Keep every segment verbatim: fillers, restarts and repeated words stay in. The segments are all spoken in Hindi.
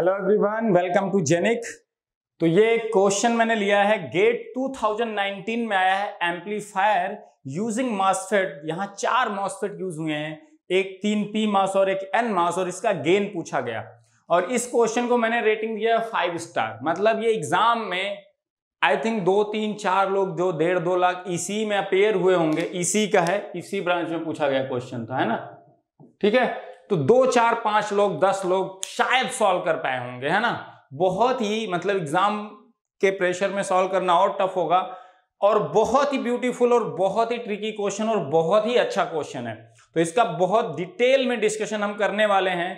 हेलो एवरीवन, वेलकम टू जेनिक। तो ये क्वेश्चन मैंने लिया है गेट टू थाउजेंड नाइनटीन में आया है, एम्पलीफायर यूजिंग मॉसफेट। यहाँ चार मॉसफेट यूज हुए हैं, एक तीन पी मास और एक एन मास, और इसका गेन पूछा गया। और इस क्वेश्चन को मैंने रेटिंग दिया है फाइव स्टार। मतलब ये एग्जाम में आई थिंक दो तीन चार लोग जो डेढ़ दो लाख ईसी में अपेयर हुए होंगे, ईसी का है, इसी ब्रांच में पूछा गया क्वेश्चन था, है ना। ठीक है, तो दो चार पांच लोग दस लोग शायद सॉल्व कर पाए होंगे, है ना। बहुत ही मतलब एग्जाम के प्रेशर में सॉल्व करना और टफ होगा, और बहुत ही ब्यूटीफुल और बहुत ही ट्रिकी क्वेश्चन और बहुत ही अच्छा क्वेश्चन है। तो इसका बहुत डिटेल में डिस्कशन हम करने वाले हैं।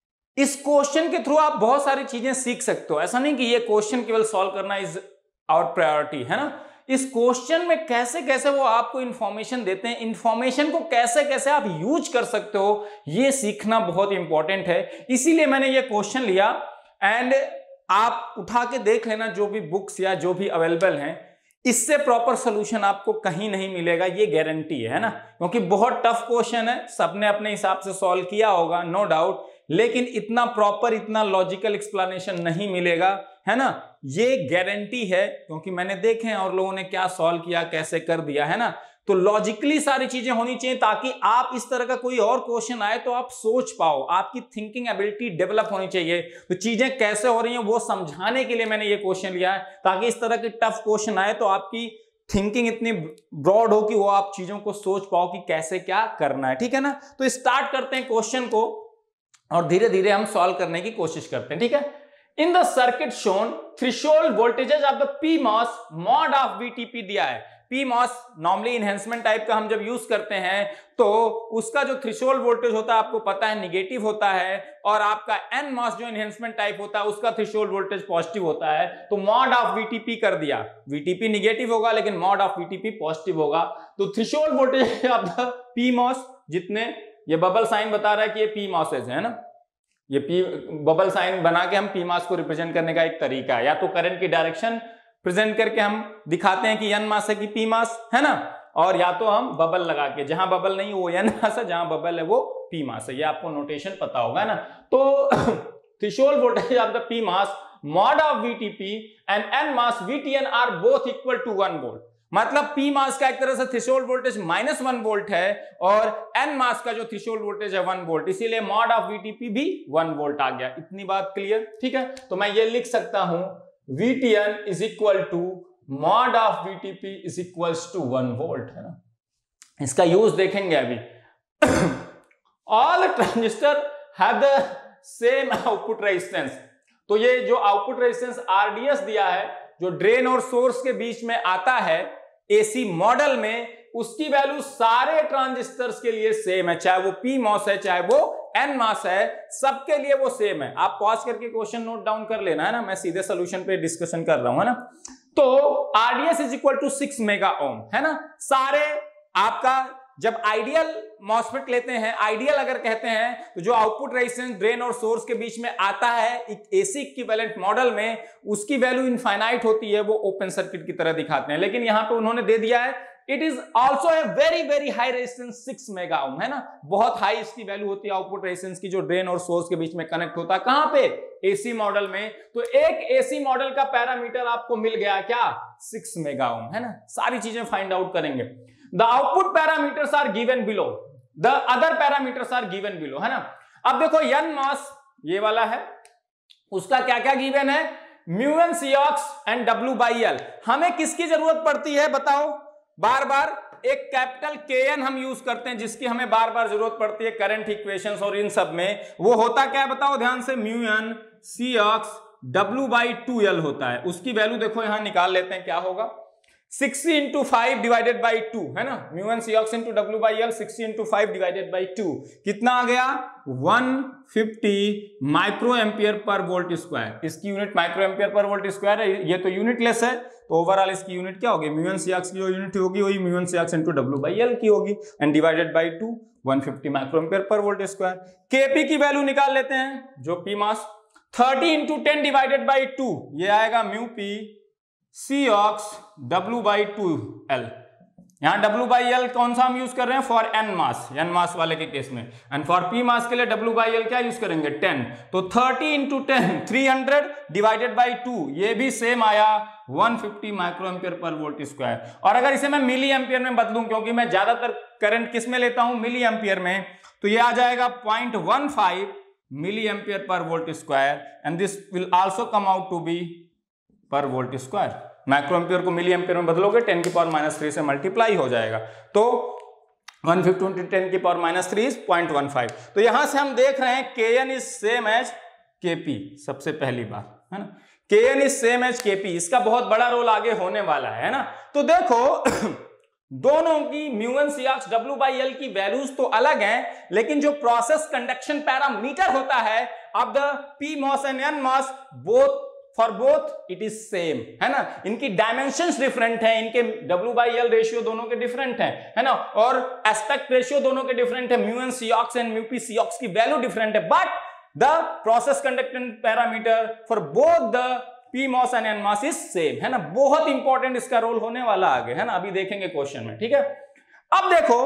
इस क्वेश्चन के थ्रू आप बहुत सारी चीजें सीख सकते हो। ऐसा नहीं कि ये क्वेश्चन केवल सॉल्व करना इज आवर प्रायोरिटी, है ना। इस क्वेश्चन में कैसे कैसे वो आपको इंफॉर्मेशन देते हैं, इंफॉर्मेशन को कैसे कैसे आप यूज कर सकते हो, ये सीखना बहुत इंपॉर्टेंट है। इसीलिए मैंने ये क्वेश्चन लिया। एंड आप उठा के देख लेना जो भी बुक्स या जो भी अवेलेबल हैं, इससे प्रॉपर सोल्यूशन आपको कहीं नहीं मिलेगा, ये गारंटी है ना। क्योंकि बहुत टफ क्वेश्चन है, सबने अपने हिसाब से सॉल्व किया होगा, नो डाउट, लेकिन इतना प्रॉपर इतना लॉजिकल एक्सप्लेनेशन नहीं मिलेगा, है ना। ये गारंटी है, क्योंकि मैंने देखे हैं और लोगों ने क्या सॉल्व किया, कैसे कर दिया, है ना। तो लॉजिकली सारी चीजें होनी चाहिए, ताकि आप इस तरह का कोई और क्वेश्चन आए तो आप सोच पाओ, आपकी थिंकिंग एबिलिटी डेवलप होनी चाहिए। तो चीजें कैसे हो रही हैं वो समझाने के लिए मैंने ये क्वेश्चन लिया है, ताकि इस तरह के टफ क्वेश्चन आए तो आपकी थिंकिंग इतनी ब्रॉड हो कि वो आप चीजों को सोच पाओ कि कैसे क्या करना है, ठीक है ना। तो स्टार्ट करते हैं क्वेश्चन को और धीरे धीरे हम सॉल्व करने की कोशिश करते हैं, ठीक है। In the circuit shown threshold voltages of the PMOS mod of VTP दिया है। PMOS normally enhancement type का हम जब यूज करते हैं तो उसका जो थ्रेशोल्ड वोल्टेज होता है आपको पता है निगेटिव होता है, और आपका एन मॉस जो इनहेंसमेंट टाइप होता है उसका थ्रेशोल्ड वोल्टेज पॉजिटिव होता है। तो मॉड ऑफ वीटीपी कर दिया, वीटीपी निगेटिव होगा लेकिन मॉड ऑफ वीटीपी पॉजिटिव होगा। तो threshold voltage of the PMOS, जितने ये बबल साइन बता रहा है कि ये पी मॉसेज है ना, ये पी बबल साइन बना के हम पी मास को रिप्रेजेंट करने का एक तरीका है। या तो करंट की डायरेक्शन प्रेजेंट करके हम दिखाते हैं कि एन मास है कि पी मास, है ना, और या तो हम बबल लगा के, जहां बबल नहीं वो एन मास है, जहां बबल है वो पी मास है। ये आपको नोटेशन पता होगा ना। तो threshold voltage of the P mass mod of VTP and NMOS VTN are both equal to one volt. मतलब पी मास का एक तरह से threshold voltage minus one volt है, और एन मास का जो थ्रेशोल्ड वोल्टेज है वन वोल्ट, इसीलिए मॉड ऑफ वीटीपी भी वन वोल्ट आ गया। इतनी बात क्लियर, ठीक है। तो मैं ये लिख सकता हूं VTN is equal to mod of VTP is equal to one volt, है ना। इसका यूज देखेंगे अभी। All transistor have the same output resistance. तो ये जो आउटपुट रेजिस्टेंस आरडीएस दिया है, जो ड्रेन और सोर्स के बीच में आता है एसी मॉडल में, उसकी वैल्यू सारे ट्रांजिस्टर्स के लिए सेम है, चाहे वो पी मॉस है चाहे वो एन मास है, सबके लिए वो सेम है। आप पॉज करके क्वेश्चन नोट डाउन कर लेना, है ना, मैं सीधे सोल्यूशन पे डिस्कशन कर रहा हूं, है ना। तो RDS is equal to six mega ohm, है ना। सारे आपका जब आइडियल मॉसफेट लेते हैं, आइडियल अगर कहते हैं, तो जो आउटपुट रेजिस्टेंस ड्रेन और सोर्स के बीच में आता है एक एसी इक्विवेलेंट मॉडल में, उसकी वैल्यू इनफाइनाइट होती है, वो ओपन सर्किट की तरह दिखाते हैं। लेकिन यहां पे उन्होंने दे दिया है it is also a very very high resistance six mega ohm, है ना। बहुत हाई इसकी वैल्यू होती है आउटपुट रेजिस्टेंस की, जो ड्रेन और सोर्स के बीच में कनेक्ट होता है, कहां पे, एसी मॉडल में। तो एक एसी मॉडल का पैरामीटर आपको मिल गया क्या, सिक्स मेगा ओम, है ना। सारी चीजें फाइंड आउट करेंगे। The output parameters are given below. The other parameters are given below, है ना। अब देखो n mass ये वाला है, उसका क्या क्या गिवन है, mu N C ox and W by L. हमें किसकी जरूरत पड़ती है बताओ, बार बार एक कैपिटल के एन हम यूज करते हैं, जिसकी हमें बार बार जरूरत पड़ती है करंट इक्वेशंस और इन सब में। वो होता क्या है बताओ ध्यान से, mu N C ox W by two L होता है। उसकी वैल्यू देखो यहां निकाल लेते हैं, क्या होगा, sixty into five divided by two, है ना। Mu N C ox into W by L, sixty into five divided by two, कितना आ गया, वन फिफ्टी माइक्रो एम्पियर पर वोल्ट स्क्वायर। इसकी यूनिट माइक्रो एम्पियर पर वोल्ट स्क्वायर है, ये तो यूनिटलेस है, तो ओवरऑल इसकी यूनिट क्या होगी, म्यू एन सी ऑक्स की जो यूनिट होगी वही mu N C ox into W by L की होगी, and divided by two, one fifty micro ampere पर वोल्ट स्क्वायर। केपी की वैल्यू निकाल लेते हैं, जो P mass, thirty into ten divided by two, ये आएगा mu P C ox W by two L, यहाँ W बाई एल कौन सा हम यूज कर रहे हैं for n MOS, n MOS वाले के केस में, एंड फॉर p मास के लिए W बाई एल क्या यूज करेंगे टेन। तो thirty into ten three hundred divided by two, ये भी सेम आया वन फिफ्टी माइक्रो एम्पियर पर वोल्ट स्क्वायर। और अगर इसे मैं मिली एम्पियर में बदलूं, क्योंकि मैं ज्यादातर करंट किस में लेता हूं मिली एम्पियर में, तो ये आ जाएगा point one five milli ampere पर volt square, and this will also come out to be per volt square. Micro ampere को मिली एम्पियर में बदलोगे टेन की पावर माइनस थ्री से मल्टीप्लाई हो जाएगा, तो वन फिफ्टी इंटू टेन की power minus three is point one five. तो यहां से हम देख रहे हैं K N is same as K P, सबसे पहली बात है ना, K N is same as K P, इसका बहुत बड़ा रोल आगे होने वाला है ना। तो देखो दोनों की mu N C ox W by L की वैल्यूज तो अलग हैं, लेकिन जो प्रोसेस कंडक्शन पैरामीटर होता है of the PMOS and NMOS, both for both it is same, है ना। इनकी डायमेंशंस डिफरेंट हैं, इनके W बाई एल रेशियो दोनों के डिफरेंट हैं, है ना, और एस्पेक्ट रेशियो दोनों के डिफरेंट है, mu N C ox and mu P C ox की वैल्यू डिफरेंट है, but the process conductance parameter for both the PMOS and NMOS is same, है ना। बहुत इंपॉर्टेंट इसका रोल होने वाला आगे, है ना, अभी देखेंगे क्वेश्चन में, ठीक है। अब देखो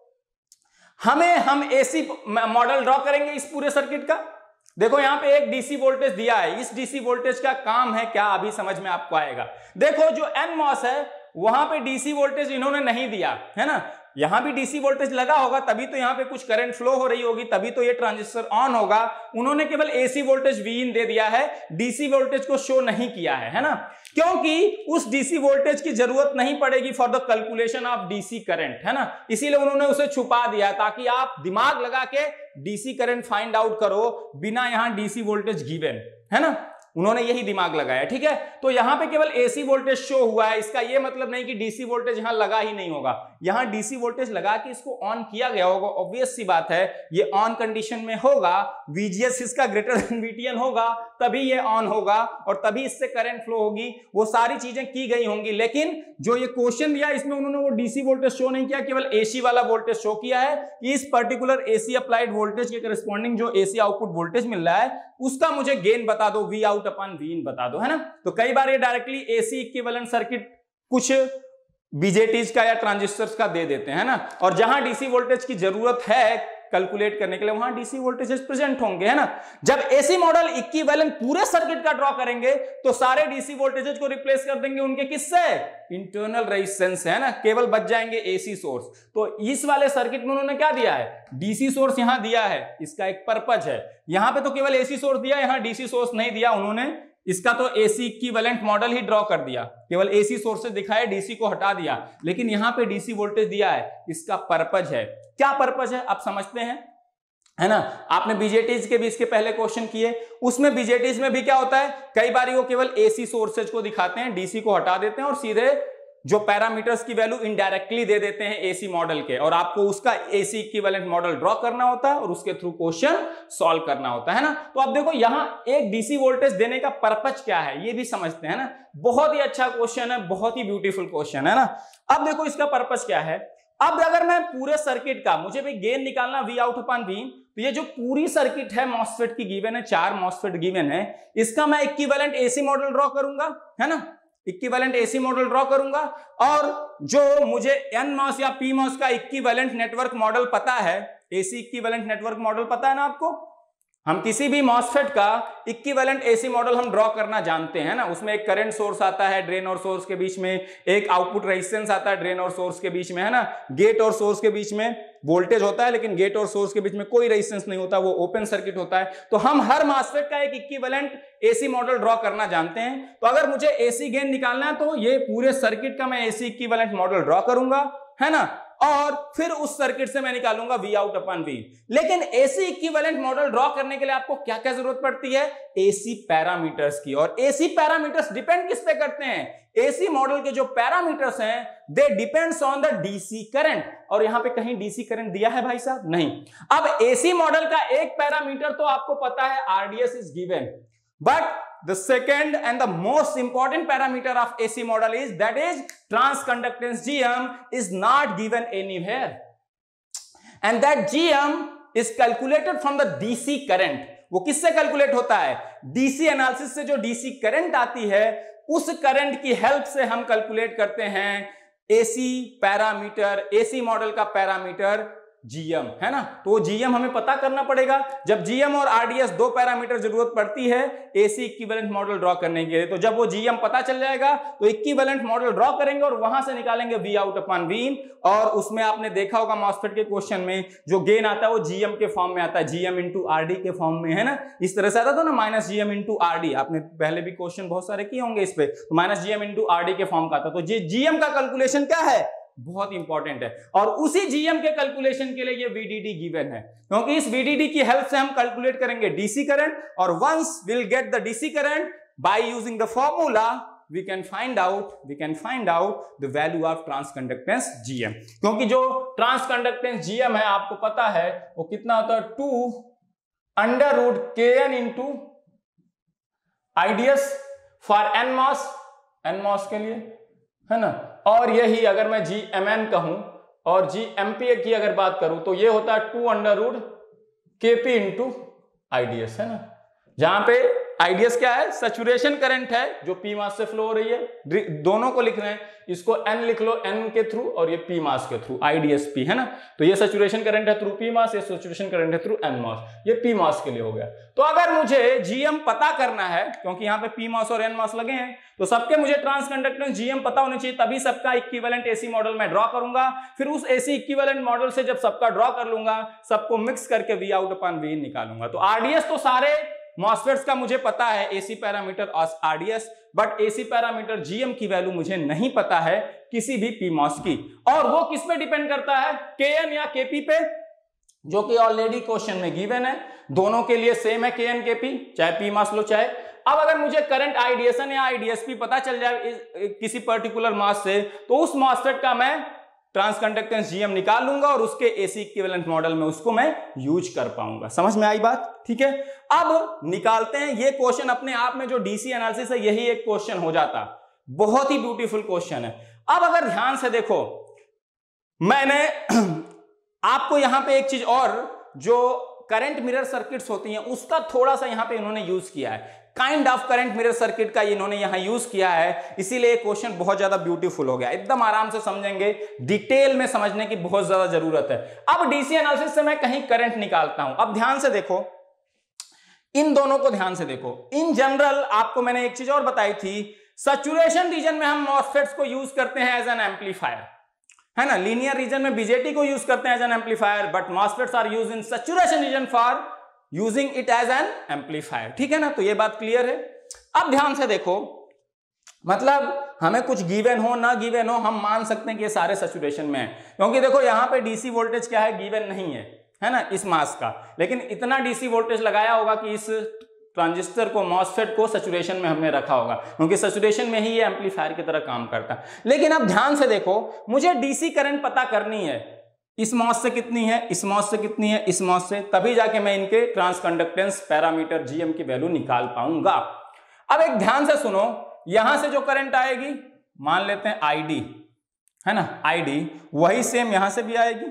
हमें हम एसी मॉडल ड्रॉ करेंगे इस पूरे सर्किट का। देखो यहां पे एक डीसी वोल्टेज दिया है, इस डीसी वोल्टेज का काम है क्या, अभी समझ में आपको आएगा। देखो जो एन मॉस है वहां पे डीसी वोल्टेज इन्होंने नहीं दिया, है ना, यहां भी डीसी वोल्टेज लगा होगा तभी तो यहां पे कुछ करंट फ्लो हो रही होगी, तभी तो ये ट्रांजिस्टर ऑन होगा। उन्होंने केवल एसी वोल्टेज वी इन दे दिया है, डीसी वोल्टेज को शो नहीं किया है, है ना, क्योंकि उस डीसी वोल्टेज की जरूरत नहीं पड़ेगी for the calculation of DC current, है ना, इसीलिए उन्होंने उसे छुपा दिया ताकि आप दिमाग लगा के डीसी करंट फाइंड आउट करो बिना यहां डीसी वोल्टेज गिवन, है ना, उन्होंने यही दिमाग लगाया, ठीक है। तो यहां पे केवल एसी वोल्टेज शो हुआ है, इसका यह मतलब नहीं कि डीसी वोल्टेज यहां लगा ही नहीं होगा, यहां डीसी वोल्टेज लगा के इसको ऑन किया गया होगा, ऑब्वियस सी बात है ये ऑन कंडीशन में होगा, वीजीएस इसका ग्रेटर देन वीटीएन होगा तभी ये ऑन होगा और तभी इससे करंट फ्लो होगी, वो सारी चीजें की गई होंगी। लेकिन जो ये क्वेश्चन दिया इसमें उन्होंने वो डीसी वोल्टेज शो नहीं किया, केवल एसी वाला वोल्टेज शो किया है कि इस पर्टिकुलर एसी अप्लाइड वोल्टेज के करस्पॉन्डिंग जो एसी आउटपुट वोल्टेज मिल रहा है उसका मुझे गेन बता दो, V out upon V in बता दो, है ना। तो कई बार ये डायरेक्टली एसी इक्विवेलेंट सर्किट कुछ बीजेटीज का या ट्रांजिस्टर्स का दे देते हैं ना, और जहां डीसी वोल्टेज की जरूरत है कैलकुलेट करने के लिए वहां डीसी वोल्टेजेस प्रेजेंट होंगे, है ना। जब एसी मॉडल इक्विवेलेंट पूरे सर्किट का ड्रॉ करेंगे तो सारे डीसी वोल्टेजेस को रिप्लेस कर देंगे उनके किससे, इंटरनल रेजिस्टेंस, है ना, केवल बच जाएंगे एसी सोर्स। तो इस वाले सर्किट में उन्होंने क्या दिया है, डीसी सोर्स यहां दिया है, इसका एक पर्पज है। यहां पे तो केवल एसी सोर्स दिया, यहां डीसी सोर्स नहीं दिया, उन्होंने इसका तो एसी इक्विवेलेंट मॉडल ही ड्रॉ कर दिया, केवल एसी सोर्सेज दिखाए, डीसी को हटा दिया, लेकिन यहां पे डीसी वोल्टेज दिया है, इसका पर्पज है। क्या पर्पज है आप समझते हैं, है ना। आपने बीजेटीज के भी इसके पहले क्वेश्चन किए, उसमें बीजेटीज में भी क्या होता है, कई बार वो केवल एसी सोर्सेज को दिखाते हैं, डीसी को हटा देते हैं और सीधे जो पैरामीटर्स की वैल्यू इनडायरेक्टली दे देते हैं एसी मॉडल के, और आपको उसका एसी इक्विवेलेंट मॉडल ड्रॉ करना होता है और उसके थ्रू क्वेश्चन सॉल्व करना होता है ना। तो अब देखो यहां एक डीसी वोल्टेज देने का पर्पज क्या है ये भी समझते हैं ना। बहुत ही अच्छा क्वेश्चन है, बहुत ही ब्यूटीफुल क्वेश्चन है ना। अब देखो इसका पर्पज क्या है। अब अगर मैं पूरे सर्किट का, मुझे भी गेन निकालना वी आउट अपॉन वी, तो ये जो पूरी सर्किट है मॉसफेट की गिवन है, चार मॉसफेट गिवन है, इसका मैं इक्विवेलेंट एसी मॉडल ड्रॉ करूंगा, है ना, इक्विवेलेंट एसी मॉडल ड्रॉ करूंगा, और जो मुझे एन मॉस या पी मॉस का इक्विवेलेंट नेटवर्क मॉडल पता है, एसी इक्विवेलेंट नेटवर्क मॉडल पता है ना आपको, हम किसी भी मॉसफेट का इक्विवेलेंट एसी मॉडल हम ड्रॉ करना जानते हैं ना। उसमें एक करंट सोर्स आता है ड्रेन और सोर्स के बीच में, एक आउटपुट रेजिस्टेंस आता है ड्रेन और सोर्स के बीच में, है ना, गेट और सोर्स के बीच में वोल्टेज होता है लेकिन गेट और सोर्स के बीच में कोई रेजिस्टेंस नहीं होता, वो ओपन सर्किट होता है। तो हम हर मॉसफेट का एक इक्विवेलेंट एसी मॉडल ड्रॉ करना जानते हैं। तो अगर मुझे एसी गेन निकालना है तो ये पूरे सर्किट का मैं एसी इक्विवेलेंट मॉडल ड्रॉ करूंगा, है ना, और फिर उस सर्किट से मैं निकालूंगा वी आउट अपॉन वी। लेकिन एसी इक्विवेलेंट मॉडल ड्रॉ करने के लिए आपको क्या क्या जरूरत पड़ती है, एसी पैरामीटर्स की। और एसी पैरामीटर्स डिपेंड किस पे करते हैं, एसी मॉडल के जो पैरामीटर्स हैं they depends on the DC current, और यहां पे कहीं डीसी करंट दिया है भाई साहब, नहीं। अब एसी मॉडल का एक पैरामीटर तो आपको पता है RDS is given, but the second and the most important parameter of A C model is that is transconductance G M is not given anywhere, and that G M is calculated from the D C current। वो किससे कैलकुलेट होता है, डीसी एनालिसिस से जो डीसी करंट आती है उस करंट की हेल्प से हम कैलकुलेट करते हैं एसी पैरामीटर, एसी मॉडल का पैरामीटर जीएम, है ना। तो वो जीएम हमें पता करना पड़ेगा। जब जीएम और आरडीएस दो पैरामीटर जरूरत पड़ती है एसी इक्विवेलेंट मॉडल ड्रॉ करने के लिए, तो जब वो जीएम पता चल जाएगा तो इक्विवेलेंट मॉडल ड्रॉ करेंगे और वहां से निकालेंगे V out upon V in. और उसमें आपने देखा होगा मॉसफेट के क्वेश्चन में जो गेन आता है वो जीएम के फॉर्म में आता है, जीएम इंटू आरडी के फॉर्म में, है ना। इस तरह से आता था ना, माइनस जीएम इंटू आरडी। आपने पहले भी क्वेश्चन बहुत सारे किए होंगे इस पे, तो माइनस जीएम इंटू आरडी के फॉर्म का आता। तो ये जीएम का कैलकुलेशन क्या है, बहुत इंपॉर्टेंट है। और उसी जीएम के कैलकुलेशन के लिए ये वीडीडी गिवन है, क्योंकि इस वीडीडी की हेल्प से हम कैलकुलेट करेंगे डीसी करंट। और once will get the DC current by using the formula we can find out we can find out the value of transconductance gm. क्योंकि जो ट्रांसकंडक्टेंस जीएम है आपको पता है वो कितना होता है, two under root K N into IDS for NMOS, NMOS के लिए, है ना। और यही अगर मैं जी एम एन कहूं और जी एमपी की अगर बात करूं तो ये होता है two under root K P into IDS, है ना। जहां पे आईडीएस क्या है, सैचुरेशन करंट है जो पी मास से फ्लो हो रही है। दोनों को लिख रहे हैं, इसको एन लिख लो एन के थ्रू और ये पी मास के थ्रू, आईडीएस पी, है ना। तो ये सैचुरेशन करंट है थ्रू पी मास, ये सैचुरेशन करंट है थ्रू एन मास, ये पी मास के लिए हो गया। तो अगर मुझे जीएम पता करना है, क्योंकि यहाँ पे पी मास और एन मास लगे हैं, तो सबके मुझे ट्रांसकंडक्टेंस जीएम पता होने चाहिए, तभी सबका इक्विवेलेंट एसी मॉडल में ड्रॉ करूंगा। फिर उस एसी इक्विवेलेंट मॉडल से जब सबका ड्रॉ कर लूंगा, सबको मिक्स करके V out upon V in निकालूंगा। तो आरडीएस तो सारे मॉसफेट्स का मुझे पता है, AC parameter RDS, but AC parameter GM की वैल्यू मुझे नहीं पता है किसी भी पी मॉस की। और वो किस पे डिपेंड करता है, केएन या केपी पे, जो कि ऑलरेडी क्वेश्चन में गिवन है। दोनों के लिए सेम है केएन केपी, चाहे पी मॉस लो चाहे। अब अगर मुझे करंट आईडीएसन या आईडीएसपी पता चल जाए किसी पर्टिकुलर मास से, तो उस मॉसफेट का मैं ट्रांसकंडक्टेंस जीएम निकाल लूंगा और उसके एसी इक्विवेलेंट मॉडल में उसको मैं यूज कर पाऊंगा। समझ में आई बात, ठीक है। अब निकालते हैं ये क्वेश्चन, अपने आप में जो डीसी एनालिसिस है यही एक क्वेश्चन हो जाता, बहुत ही ब्यूटीफुल क्वेश्चन है। अब अगर ध्यान से देखो, मैंने आपको यहां पे एक चीज और, जो करंट मिरर सर्किट्स होती हैं उसका थोड़ा सा यहां पे इन्होंने यूज किया है, kind of current mirror circuit का इन्होंने यहां यूज किया है, इसीलिए ये क्वेश्चन बहुत ज्यादा ब्यूटीफुल हो गया। एकदम आराम से समझेंगे, डिटेल में समझने की बहुत ज्यादा जरूरत है। अब डीसी एनालिसिस से मैं कहीं करंट निकालता हूं। अब ध्यान से देखो, इन दोनों को ध्यान से देखो। इन जनरल आपको मैंने एक चीज और बताई थी, सैचुरेशन रीजन में हम मॉसफेट्स को यूज करते हैं एज एन एम्पलीफायर, है ना। लीनियर रीजन में बीजेटी को यूज करते हैं as an amplifier, but MOSFETs are used in saturation region for using it as an amplifier, ठीक है ना। तो ये बात क्लियर है। अब ध्यान से देखो, मतलब हमें कुछ गिवन हो ना गिवन हो, हम मान सकते हैं कि ये सारे सैचुरेशन में है, क्योंकि देखो यहां पे डीसी वोल्टेज क्या है, गिवन नहीं है, है ना, इस मास का। लेकिन इतना डीसी वोल्टेज लगाया होगा कि इस ट्रांजिस्टर को, मॉसफेट को सैचुरेशन में हमने रखा होगा, क्योंकि सैचुरेशन में ही ये एम्पलीफायर की तरह काम करता है। लेकिन अब ध्यान से देखो, मुझे डीसी करंट पता करनी है, इस मॉस से कितनी है, इस मॉस से कितनी है, इस मॉस से, तभी जाके मैं इनके ट्रांसकंडक्टेंस पैरामीटर जीएम की वैल्यू निकाल पाऊंगा। अब एक ध्यान से सुनो, यहां से जो करंट आएगी, मान लेते हैं आईडी, है ना, आईडी, वही सेम यहां से भी आएगी,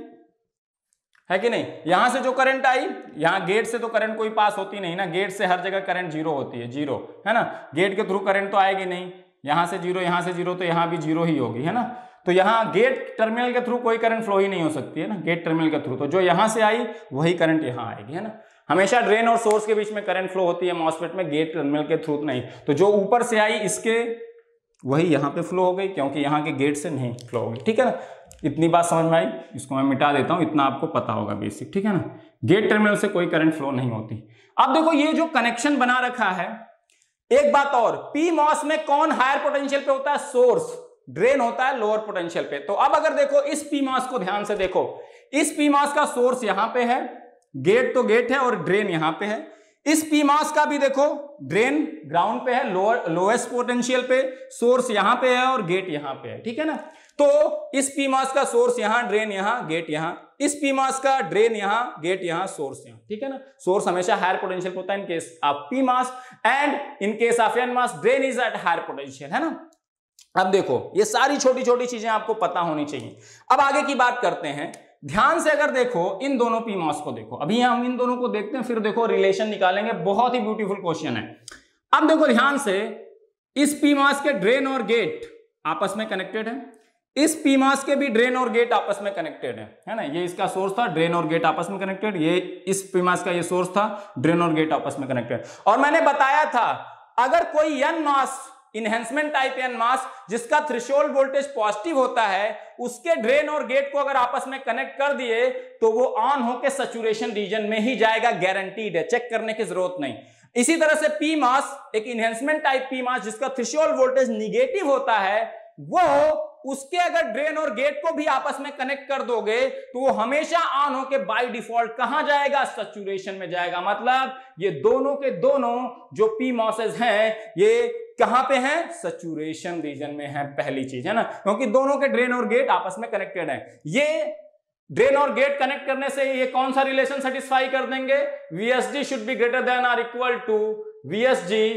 है कि नहीं। यहां से जो करंट आई, यहां गेट से तो करंट कोई पास होती नहीं ना, गेट से हर जगह करंट जीरो होती है, जीरो, है ना। गेट के थ्रू करंट तो आएगी नहीं, यहां से जीरो, यहां से जीरो, तो यहां भी जीरो ही होगी, है ना। तो यहां गेट टर्मिनल के थ्रू कोई करंट फ्लो ही नहीं हो सकती है ना, गेट टर्मिनल के थ्रू। तो जो यहां से आई वही करंट यहां आएगी, है ना। हमेशा ड्रेन और सोर्स के बीच में करंट फ्लो होती है मॉसफेट में, गेट टर्मिनल के थ्रू नहीं। तो जो ऊपर से आई इसके वही यहां पे फ्लो हो गई, क्योंकि यहां के गेट से नहीं फ्लो होगी, ठीक है ना। इतनी बात समझ में आई, इसको मैं मिटा देता हूं, इतना आपको पता होगा बेसिक, ठीक है ना। गेट टर्मिनल से कोई करंट फ्लो नहीं होती। अब देखो ये जो कनेक्शन बना रखा है, एक बात और, पी मॉस में कौन हायर पोटेंशियल पे होता है, सोर्स, ड्रेन होता है लोअर पोटेंशियल पे। तो अब अगर देखो इस पी मास को ध्यान से देखो, इस पी मास का सोर्स यहां पे है, गेट तो गेट है और ड्रेन यहां पे है। इस पी मास का भी देखो, ड्रेन ग्राउंड पे है, लोअर लोएस्ट पोटेंशियल पे, सोर्स यहां पे है और गेट यहां पे है, ठीक है ना। तो इस पी मास का सोर्स यहां, ड्रेन यहां, गेट यहां, इस पी मास का ड्रेन यहां, गेट यहां, सोर्स यहां, ठीक है ना। सोर्स हमेशा हायर पोटेंशियल पे होता है in case of P MOS, and in case of N MOS drain is at higher potential, है ना। अब देखो ये सारी छोटी छोटी चीजें आपको पता होनी चाहिए। अब आगे की बात करते हैं, ध्यान से अगर देखो इन दोनों पी मॉस को देखो, अभी हम इन दोनों को देखते हैं, फिर देखो रिलेशन निकालेंगे, बहुत ही ब्यूटीफुल क्वेश्चन है। अब देखो ध्यान से, इस पी मॉस के ड्रेन और गेट आपस में कनेक्टेड है, इस पीमास के भी ड्रेन और गेट आपस में कनेक्टेड है, है ना, ये इसका सोर्स था, ड्रेन और गेट आपस में कनेक्टेड, ये इस पीमास का ये सोर्स था, ड्रेन और गेट आपस में कनेक्टेड। और मैंने बताया था अगर कोई N MOS, enhancement type N MOS जिसका थ्रेशोल्ड वोल्टेज पॉजिटिव होता है, उसके ड्रेन और गेट को अगर आपस में कनेक्ट कर दिए तो वो ऑन होकर सैचुरेशन रीजन में ही जाएगा, गारंटीड है, चेक करने की जरूरत नहीं। इसी तरह से पी मास, एक इनहेंसमेंट टाइप पी मास जिसका थ्रेशोल्ड वोल्टेज निगेटिव होता है, वो उसके अगर ड्रेन और गेट को भी आपस में कनेक्ट कर दोगे तो वो हमेशा ऑन होके बाय डिफॉल्ट कहां जाएगा, सैचुरेशन में जाएगा। मतलब ये दोनों के दोनों जो पी मॉसेस हैं ये कहां पे हैं, सैचुरेशन रीजन में है, पहली चीज है ना, क्योंकि दोनों के ड्रेन और गेट आपस में कनेक्टेड है। ये ड्रेन और गेट कनेक्ट करने से ये कौन सा रिलेशन सेटिस्फाई कर देंगे, VSG should be greater than और equal to VSG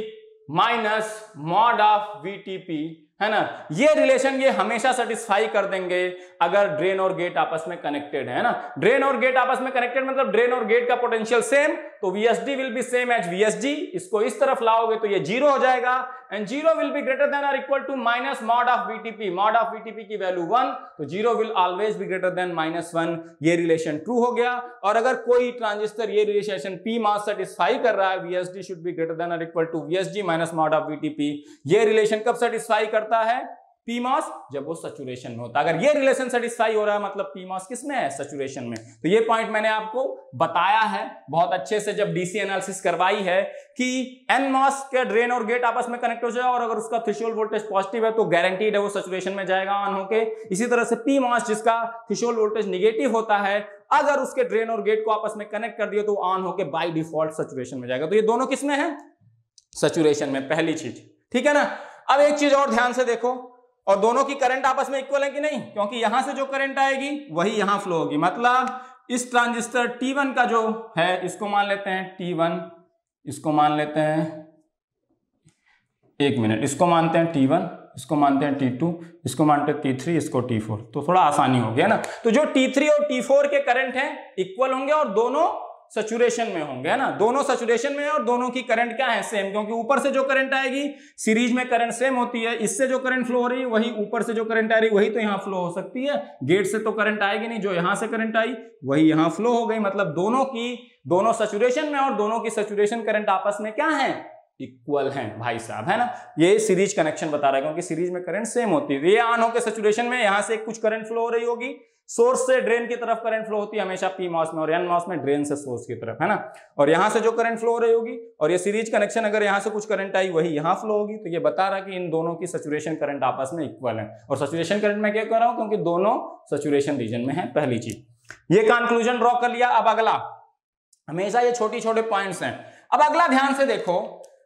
minus mod of VTP, है ना, ये रिलेशन ये हमेशा सेटिस्फाई कर देंगे अगर ड्रेन और गेट आपस में कनेक्टेड है ना। ड्रेन और गेट आपस में कनेक्टेड मतलब ड्रेन और गेट का पोटेंशियल सेम, तो VSD will be same as VSG, इसको इस तरफ लाओगे तो ये जीरो हो जाएगा, and zero will be greater than और equal to minus mod of VTP, mod of VTP की वैल्यू वन, तो zero will always be greater than minus one, ये रिलेशन ट्रू हो गया। और अगर कोई ट्रांजिस्टर ये रिलेशन पी मास सेटिस्फाई कर रहा है, VSD should be greater than और equal to VSG minus mod of VTP, ये रिलेशन कब सेटिस्फाई करता है, पीमास, जब वो सैचुरेशन में होता है। अगर ये रिलेशन सेटिस्फाई हो रहा है मतलब पीमास किस में है, सैचुरेशन में। तो ये पॉइंट मैंने आपको बताया है बहुत अच्छे से जब डीसी एनालिसिस करवाई है कि एन मास के ड्रेन और गेट आपस में कनेक्ट हो जाए और अगर उसका थ्रेशोल्ड वोल्टेज पॉजिटिव है तो गारंटीड है वो सैचुरेशन में जाएगा ऑन होके। इसी तरह से पी मास जिसका थ्रेशोल्ड वोल्टेज निगेटिव होता है, अगर उसके ड्रेन और गेट को आपस में कनेक्ट कर दिया तो ऑन होके बाय डिफॉल्ट सैचुरेशन में जाएगा। तो ये दोनों किस में है, सैचुरेशन में, पहली चीज, ठीक है ना। अब एक चीज और ध्यान से देखो, और दोनों की करंट आपस में इक्वल है कि नहीं, क्योंकि यहां से जो करंट आएगी वही यहां फ्लो होगी। मतलब इस ट्रांजिस्टर टी वन का जो है इसको मान लेते हैं टी वन, इसको मान लेते हैं, एक मिनट, इसको मानते हैं टी वन, इसको मानते हैं टी टू, इसको मानते हैं टी थ्री, इसको टी फोर, तो थोड़ा आसानी हो गया ना। तो जो टी थ्री और टी फोर के करंट हैं इक्वल होंगे और दोनों सैचुरेशन में होंगे, है ना, दोनों सैचुरेशन में है और दोनों की करंट क्या है, सेम, क्योंकि ऊपर से जो करंट आएगी सीरीज में करंट सेम होती है, इससे जो करंट फ्लो हो रही है वही ऊपर से जो करंट आ रही है वही तो यहाँ फ्लो हो सकती है, गेट से तो करंट आएगी नहीं, जो यहां से करंट आई वही यहां फ्लो हो गई। मतलब दोनों की दोनों सैचुरेशन में और दोनों की सैचुरेशन करंट आपस में क्या है, इक्वल हैं भाई साहब, है ना। ये सीरीज कनेक्शन बता रहा है क्योंकि सीरीज में करंट सेम होती है। ये ऑन होकर सैचुरेशन में यहां से कुछ करंट फ्लो हो रही होगी, सोर्स से ड्रेन की तरफ करंट फ्लो होती है हमेशा पी मॉस में, और एन मॉस में ड्रेन से सोर्स की तरफ, है ना। और यहां से जो करंट फ्लो हो रही होगी और ये सीरीज कनेक्शन अगर यहां से कुछ करंट आई वही यहां फ्लो होगी। तो ये बता रहा है कि इन दोनों की सैचुरेशन करंट आपस में इक्वल है। और सैचुरेशन करंट में क्या कर रहा हूं, क्योंकि दोनों सैचुरेशन रीजन में है, पहली चीज। ये कंक्लूजन ड्रॉ कर लिया। अब अगला, हमेशा ये छोटी छोटे पॉइंट्स हैं। अब अगला ध्यान से देखो,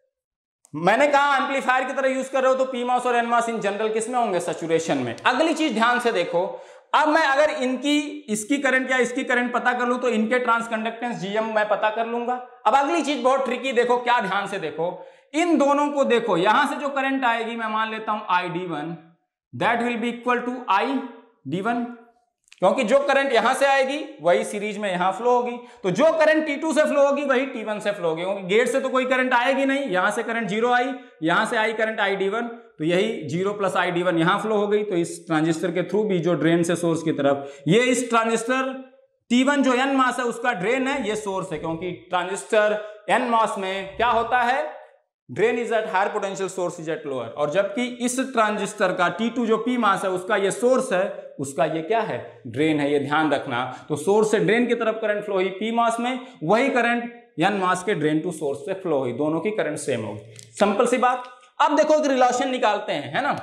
मैंने कहा एम्पलीफायर की तरह यूज कर रहे हो तो पीमॉस और एनमॉस इन जनरल किसमें होंगे, सैचुरेशन में। अगली चीज ध्यान से देखो, अब मैं अगर इनकी इसकी करंट या इसकी करंट पता कर लूं तो इनके ट्रांसकंडक्टेंस जीएम मैं पता कर लूंगा। अब अगली चीज बहुत ट्रिकी, देखो क्या, ध्यान से देखो, इन दोनों को देखो, यहां से जो करंट आएगी मैं मान लेता हूं I D one, that will be equal to I D one, क्योंकि जो करंट यहां से आएगी वही सीरीज में यहां फ्लो होगी। तो जो करंट टी टू से फ्लो होगी वही टी वन से फ्लो होगी, क्योंकि गेट से तो कोई करंट आएगी नहीं, यहां से करंट जीरो आई, यहां से I current I D one, तो यही zero plus I D one यहां फ्लो हो गई। तो इस ट्रांजिस्टर के थ्रू भी जो ड्रेन से सोर्स की तरफ, ये इस ट्रांजिस्टर टी वन जो एन मास है उसका ड्रेन है, ये सोर्स है, क्योंकि ट्रांजिस्टर एन मास में क्या होता है, drain is at higher potential, source is at lower. और जबकि इस ट्रांजिस्टर का टी टू जो पी मास है उसका ये सोर्स है, उसका ये क्या है, ड्रेन है, ये ध्यान रखना। तो सोर्स से ड्रेन की तरफ करंट फ्लो हुई पी मास में, वही करंट एन मास के ड्रेन टू सोर्स से फ्लो हुई, दोनों की करंट सेम होगी। सिंपल सी बात। अब देखो एक रिलेशन निकालते हैं, है ना।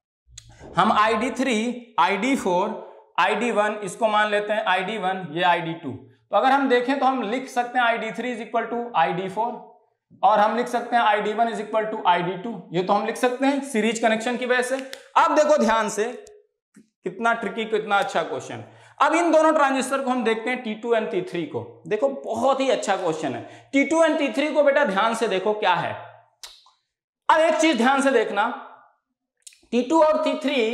हम I D three, I D four, I D one, इसको मान लेते हैं आई डी वन, ये आई डी टू। तो अगर हम देखें तो हम लिख सकते हैं I D three is equal to I D four, और हम लिख सकते हैं I D one is equal to I D two, ये तो हम लिख सकते हैं सीरीज कनेक्शन की वजह से। अब देखो ध्यान से, कितना ट्रिकी, कितना अच्छा क्वेश्चन। अब इन दोनों ट्रांजिस्टर को हम देखते हैं T two and T three को। देखो बहुत ही अच्छा क्वेश्चन है। T two and T three को बेटा ध्यान से देखो क्या है। अब एक चीज ध्यान से देखना, टी टू और टी थ्री,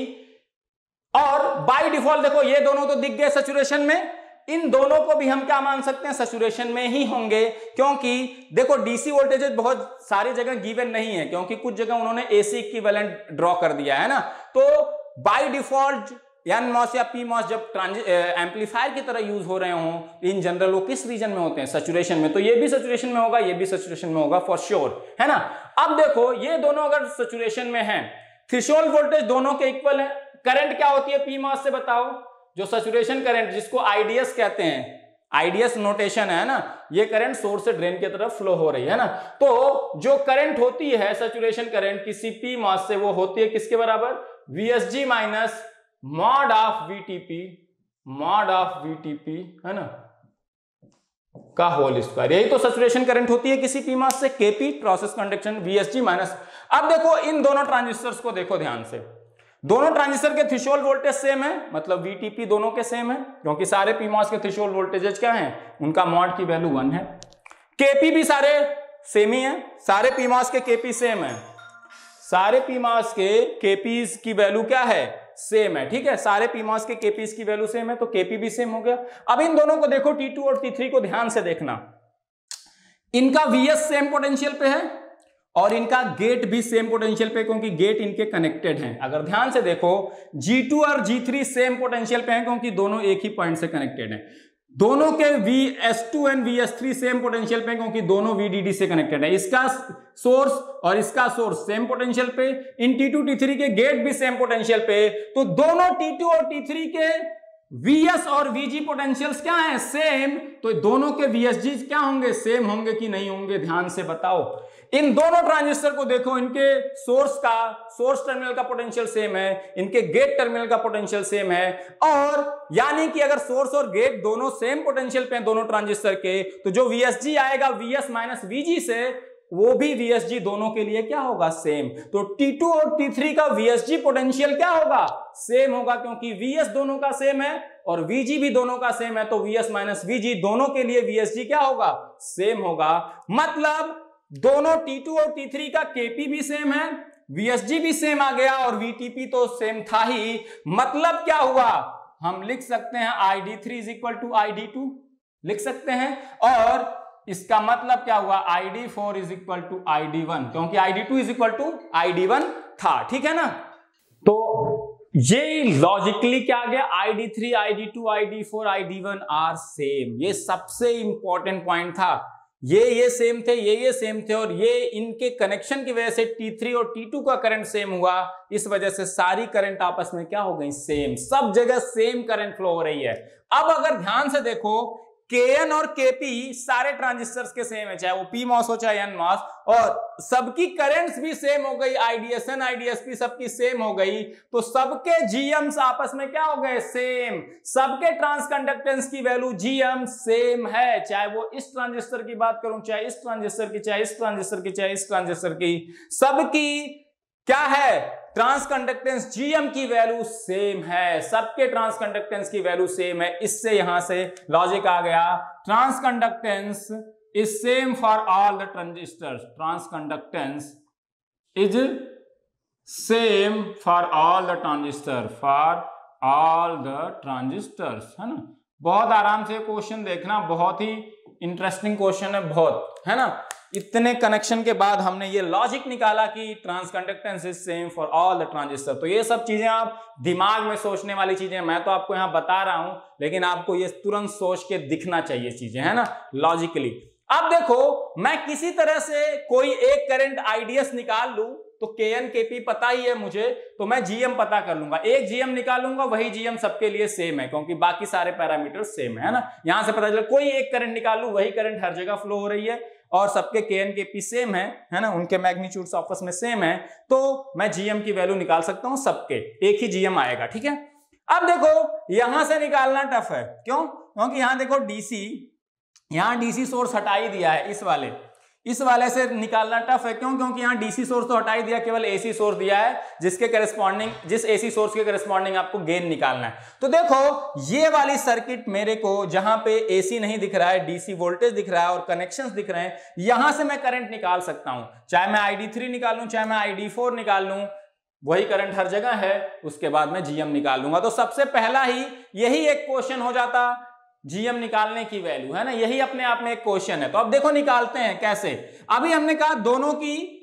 और बाय डिफॉल्ट देखो ये दोनों तो दिख गए सैचुरेशन में, इन दोनों को भी हम क्या मान सकते हैं, सैचुरेशन में ही होंगे। क्योंकि देखो डीसी वोल्टेजेस बहुत सारी जगह गिवन नहीं है, क्योंकि कुछ जगह उन्होंने एसी इक्विवेलेंट ड्रॉ कर दिया है ना। तो बाय डिफॉल्ट एन मॉस या पी मॉस जब एम्पलीफायर की तरह यूज हो रहे हो इन जनरल, वो किस रीजन में होते हैं? सैचुरेशन में। तो ये भी सैचुरेशन में होगा, ये भी सैचुरेशन में होगा फॉर श्योर, है ना। अब देखो ये दोनों अगर सैचुरेशन में है, थ्रेशोल्ड वोल्टेज दोनों के इक्वल है, करंट क्या होती है पी मॉस से बताओ? जो सैचुरेशन करंट जिसको आईडीएस कहते हैं, आईडीएस नोटेशन है ना, ये करंट सोर्स से ड्रेन की तरफ फ्लो हो रही है ना। तो जो करंट होती है सैचुरेशन करंट किसी पी मॉस से, वो होती है किसके बराबर? VSG minus mod of VTP, mod of VTP, है ना, का होल स्क्वायर। यही तो सैचुरेशन करंट होती है किसी पी मॉस से, KP process conduction VSG minus. अब देखो इन दोनों ट्रांजिस्टर्स को देखो ध्यान से, दोनों ट्रांजिस्टर के थ्रेशोल्ड वोल्टेज सेम है, मतलब वीटीपी दोनों के सेम है, क्योंकि सारे पी मॉस के थ्रेशोल्ड वोल्टेजेस क्या हैं? उनका मॉड की वैल्यू वन है। केपी भी सारे सेम ही है, सारे पी मॉस के केपी सेम है, सारे पी मॉस के केपीज की वैल्यू क्या है? सेम है, ठीक है। सारे पी मॉस के केपीज की वैल्यू सेम है, तो केपी भी सेम हो गया। अब इन दोनों को देखो, टी टू और टी थ्री को ध्यान से देखना, इनका वीएस सेम पोटेंशियल पे है और इनका गेट भी सेम पोटेंशियल पे, क्योंकि गेट इनके कनेक्टेड हैं। अगर ध्यान से देखो जी टू और जी थ्री सेम पोटेंशियल पे हैं, क्योंकि दोनों एक ही पॉइंट से कनेक्टेड हैं। दोनों के V S two and V S three same potential पे, क्योंकि दोनों वी डी डी से कनेक्टेड है। इसका सोर्स और इसका सोर्स सेम पोटेंशियल पे, इन टी टू टी थ्री के गेट भी सेम पोटेंशियल पे। तो दोनों टी टू और टी थ्री के Vs और Vg पोटेंशियल्स क्या हैं? सेम। तो दोनों के V S G क्या होंगे? सेम होंगे कि नहीं होंगे? ध्यान से बताओ। इन दोनों ट्रांजिस्टर को देखो, इनके सोर्स का सोर्स टर्मिनल का पोटेंशियल सेम है, इनके गेट टर्मिनल का पोटेंशियल सेम है, और यानी कि अगर सोर्स और गेट दोनों सेम पोटेंशियल पे हैं दोनों ट्रांजिस्टर के, तो जो V S G आएगा V S minus V G से, वो भी V S G दोनों के लिए क्या होगा? सेम। तो टी टू और टी थ्री का V S G पोटेंशियल क्या होगा? सेम होगा, क्योंकि V S दोनों का सेम है और V G भी दोनों का सेम है। तो V S minus V G दोनों के लिए V S G क्या होगा? सेम होगा। मतलब दोनों टी टू और टी थ्री का K P भी सेम है, V S G भी सेम आ गया, और V T P तो सेम था ही। मतलब क्या हुआ? हम लिख सकते हैं I D three is equal to I D two लिख सकते हैं, और इसका मतलब क्या हुआ? I D four is equal to I D one, क्योंकि I D two is equal to I D one था, ठीक है ना। तो ये लॉजिकली क्या आ गया? I D three, I D two, I D four, I D one are same. ये सबसे इंपॉर्टेंट पॉइंट था। ये ये सेम थे, ये ये सेम थे, और ये इनके कनेक्शन की वजह से टी थ्री और टी टू का करंट सेम हुआ। इस वजह से सारी करंट आपस में क्या हो गई? सेम। सब जगह सेम करंट फ्लो हो रही है। अब अगर ध्यान से देखो, के एन और के पी सारे ट्रांजिस्टर्स के सेम है, चाहे वो पी मॉस हो चाहे एन मॉस, और सबकी करंट्स भी सेम हो गई। आईडीएसएन आईडीएसपी सबकी सेम हो गई, तो सबके जीएम्स आपस में क्या हो गए? सेम। सबके ट्रांस कंडक्टेंस की वैल्यू जीएम सेम है, चाहे वो इस ट्रांजिस्टर की बात करूं, चाहे इस ट्रांजिस्टर की, चाहे इस ट्रांजिस्टर की, चाहे इस ट्रांजिस्टर की, सबकी क्या है? ट्रांस कंडक्टेंस जीएम की वैल्यू सेम है। सबके ट्रांस कंडक्टेंस की वैल्यू सेम है। इससे यहां से लॉजिक आ गया, transconductance is same for all the transistors. Transconductance is same for all the transistor, for all the transistors, है ना। बहुत आराम से क्वेश्चन देखना, बहुत ही इंटरेस्टिंग क्वेश्चन है, बहुत, है ना। इतने कनेक्शन के बाद हमने ये लॉजिक निकाला कि transconductance is same for all the transistor. तो ये सब चीजें आप दिमाग में सोचने वाली चीजें, मैं तो आपको यहां बता रहा हूं, लेकिन आपको ये तुरंत सोच के दिखना चाहिए चीजें, है ना, लॉजिकली। अब देखो, मैं किसी तरह से कोई एक करंट आईडीएस निकाल लूं, तो के एन के पी पता ही है मुझे, तो मैं जीएम पता कर लूंगा। एक जीएम निकालूंगा, वही जीएम सबके लिए सेम है, क्योंकि बाकी सारे पैरामीटर सेम है ना। यहां से पता चला कोई एक करंट निकाल लूं, वही करंट हर जगह फ्लो हो रही है, और सबके के एन के पी सेम है, है ना, उनके मैग्नीट्यूड्स आपस में सेम है, तो मैं जीएम की वैल्यू निकाल सकता हूं। सबके एक ही जीएम आएगा, ठीक है। अब देखो, यहां से निकालना टफ है, क्यों? क्योंकि यहां देखो डीसी, यहां डीसी सोर्स हटा ही दिया है, इस वाले इस वाले से निकालना टफ है। क्यों? क्योंकि यहां डीसी सोर्स तो हटा ही दिया, केवल एसी सोर्स दिया है, जिसके करस्पॉन्डिंग जिस एसी सोर्स के करस्पॉन्डिंग आपको गेन निकालना है। तो देखो, ये वाली सर्किट मेरे को जहां पे एसी नहीं दिख रहा है, डीसी वोल्टेज दिख रहा है और कनेक्शंस दिख रहे हैं, यहां से मैं करंट निकाल सकता हूं। चाहे मैं आई डी थ्री निकाल लूं, चाहे मैं आई डी फोर निकाल लूं, वही करंट हर जगह है। उसके बाद मैं जीएम निकाल लूंगा। तो सबसे पहला ही यही एक क्वेश्चन हो जाता, जीएम निकालने की वैल्यू, है ना, यही अपने आप में एक क्वेश्चन है। तो अब देखो निकालते हैं कैसे। अभी हमने कहा दोनों की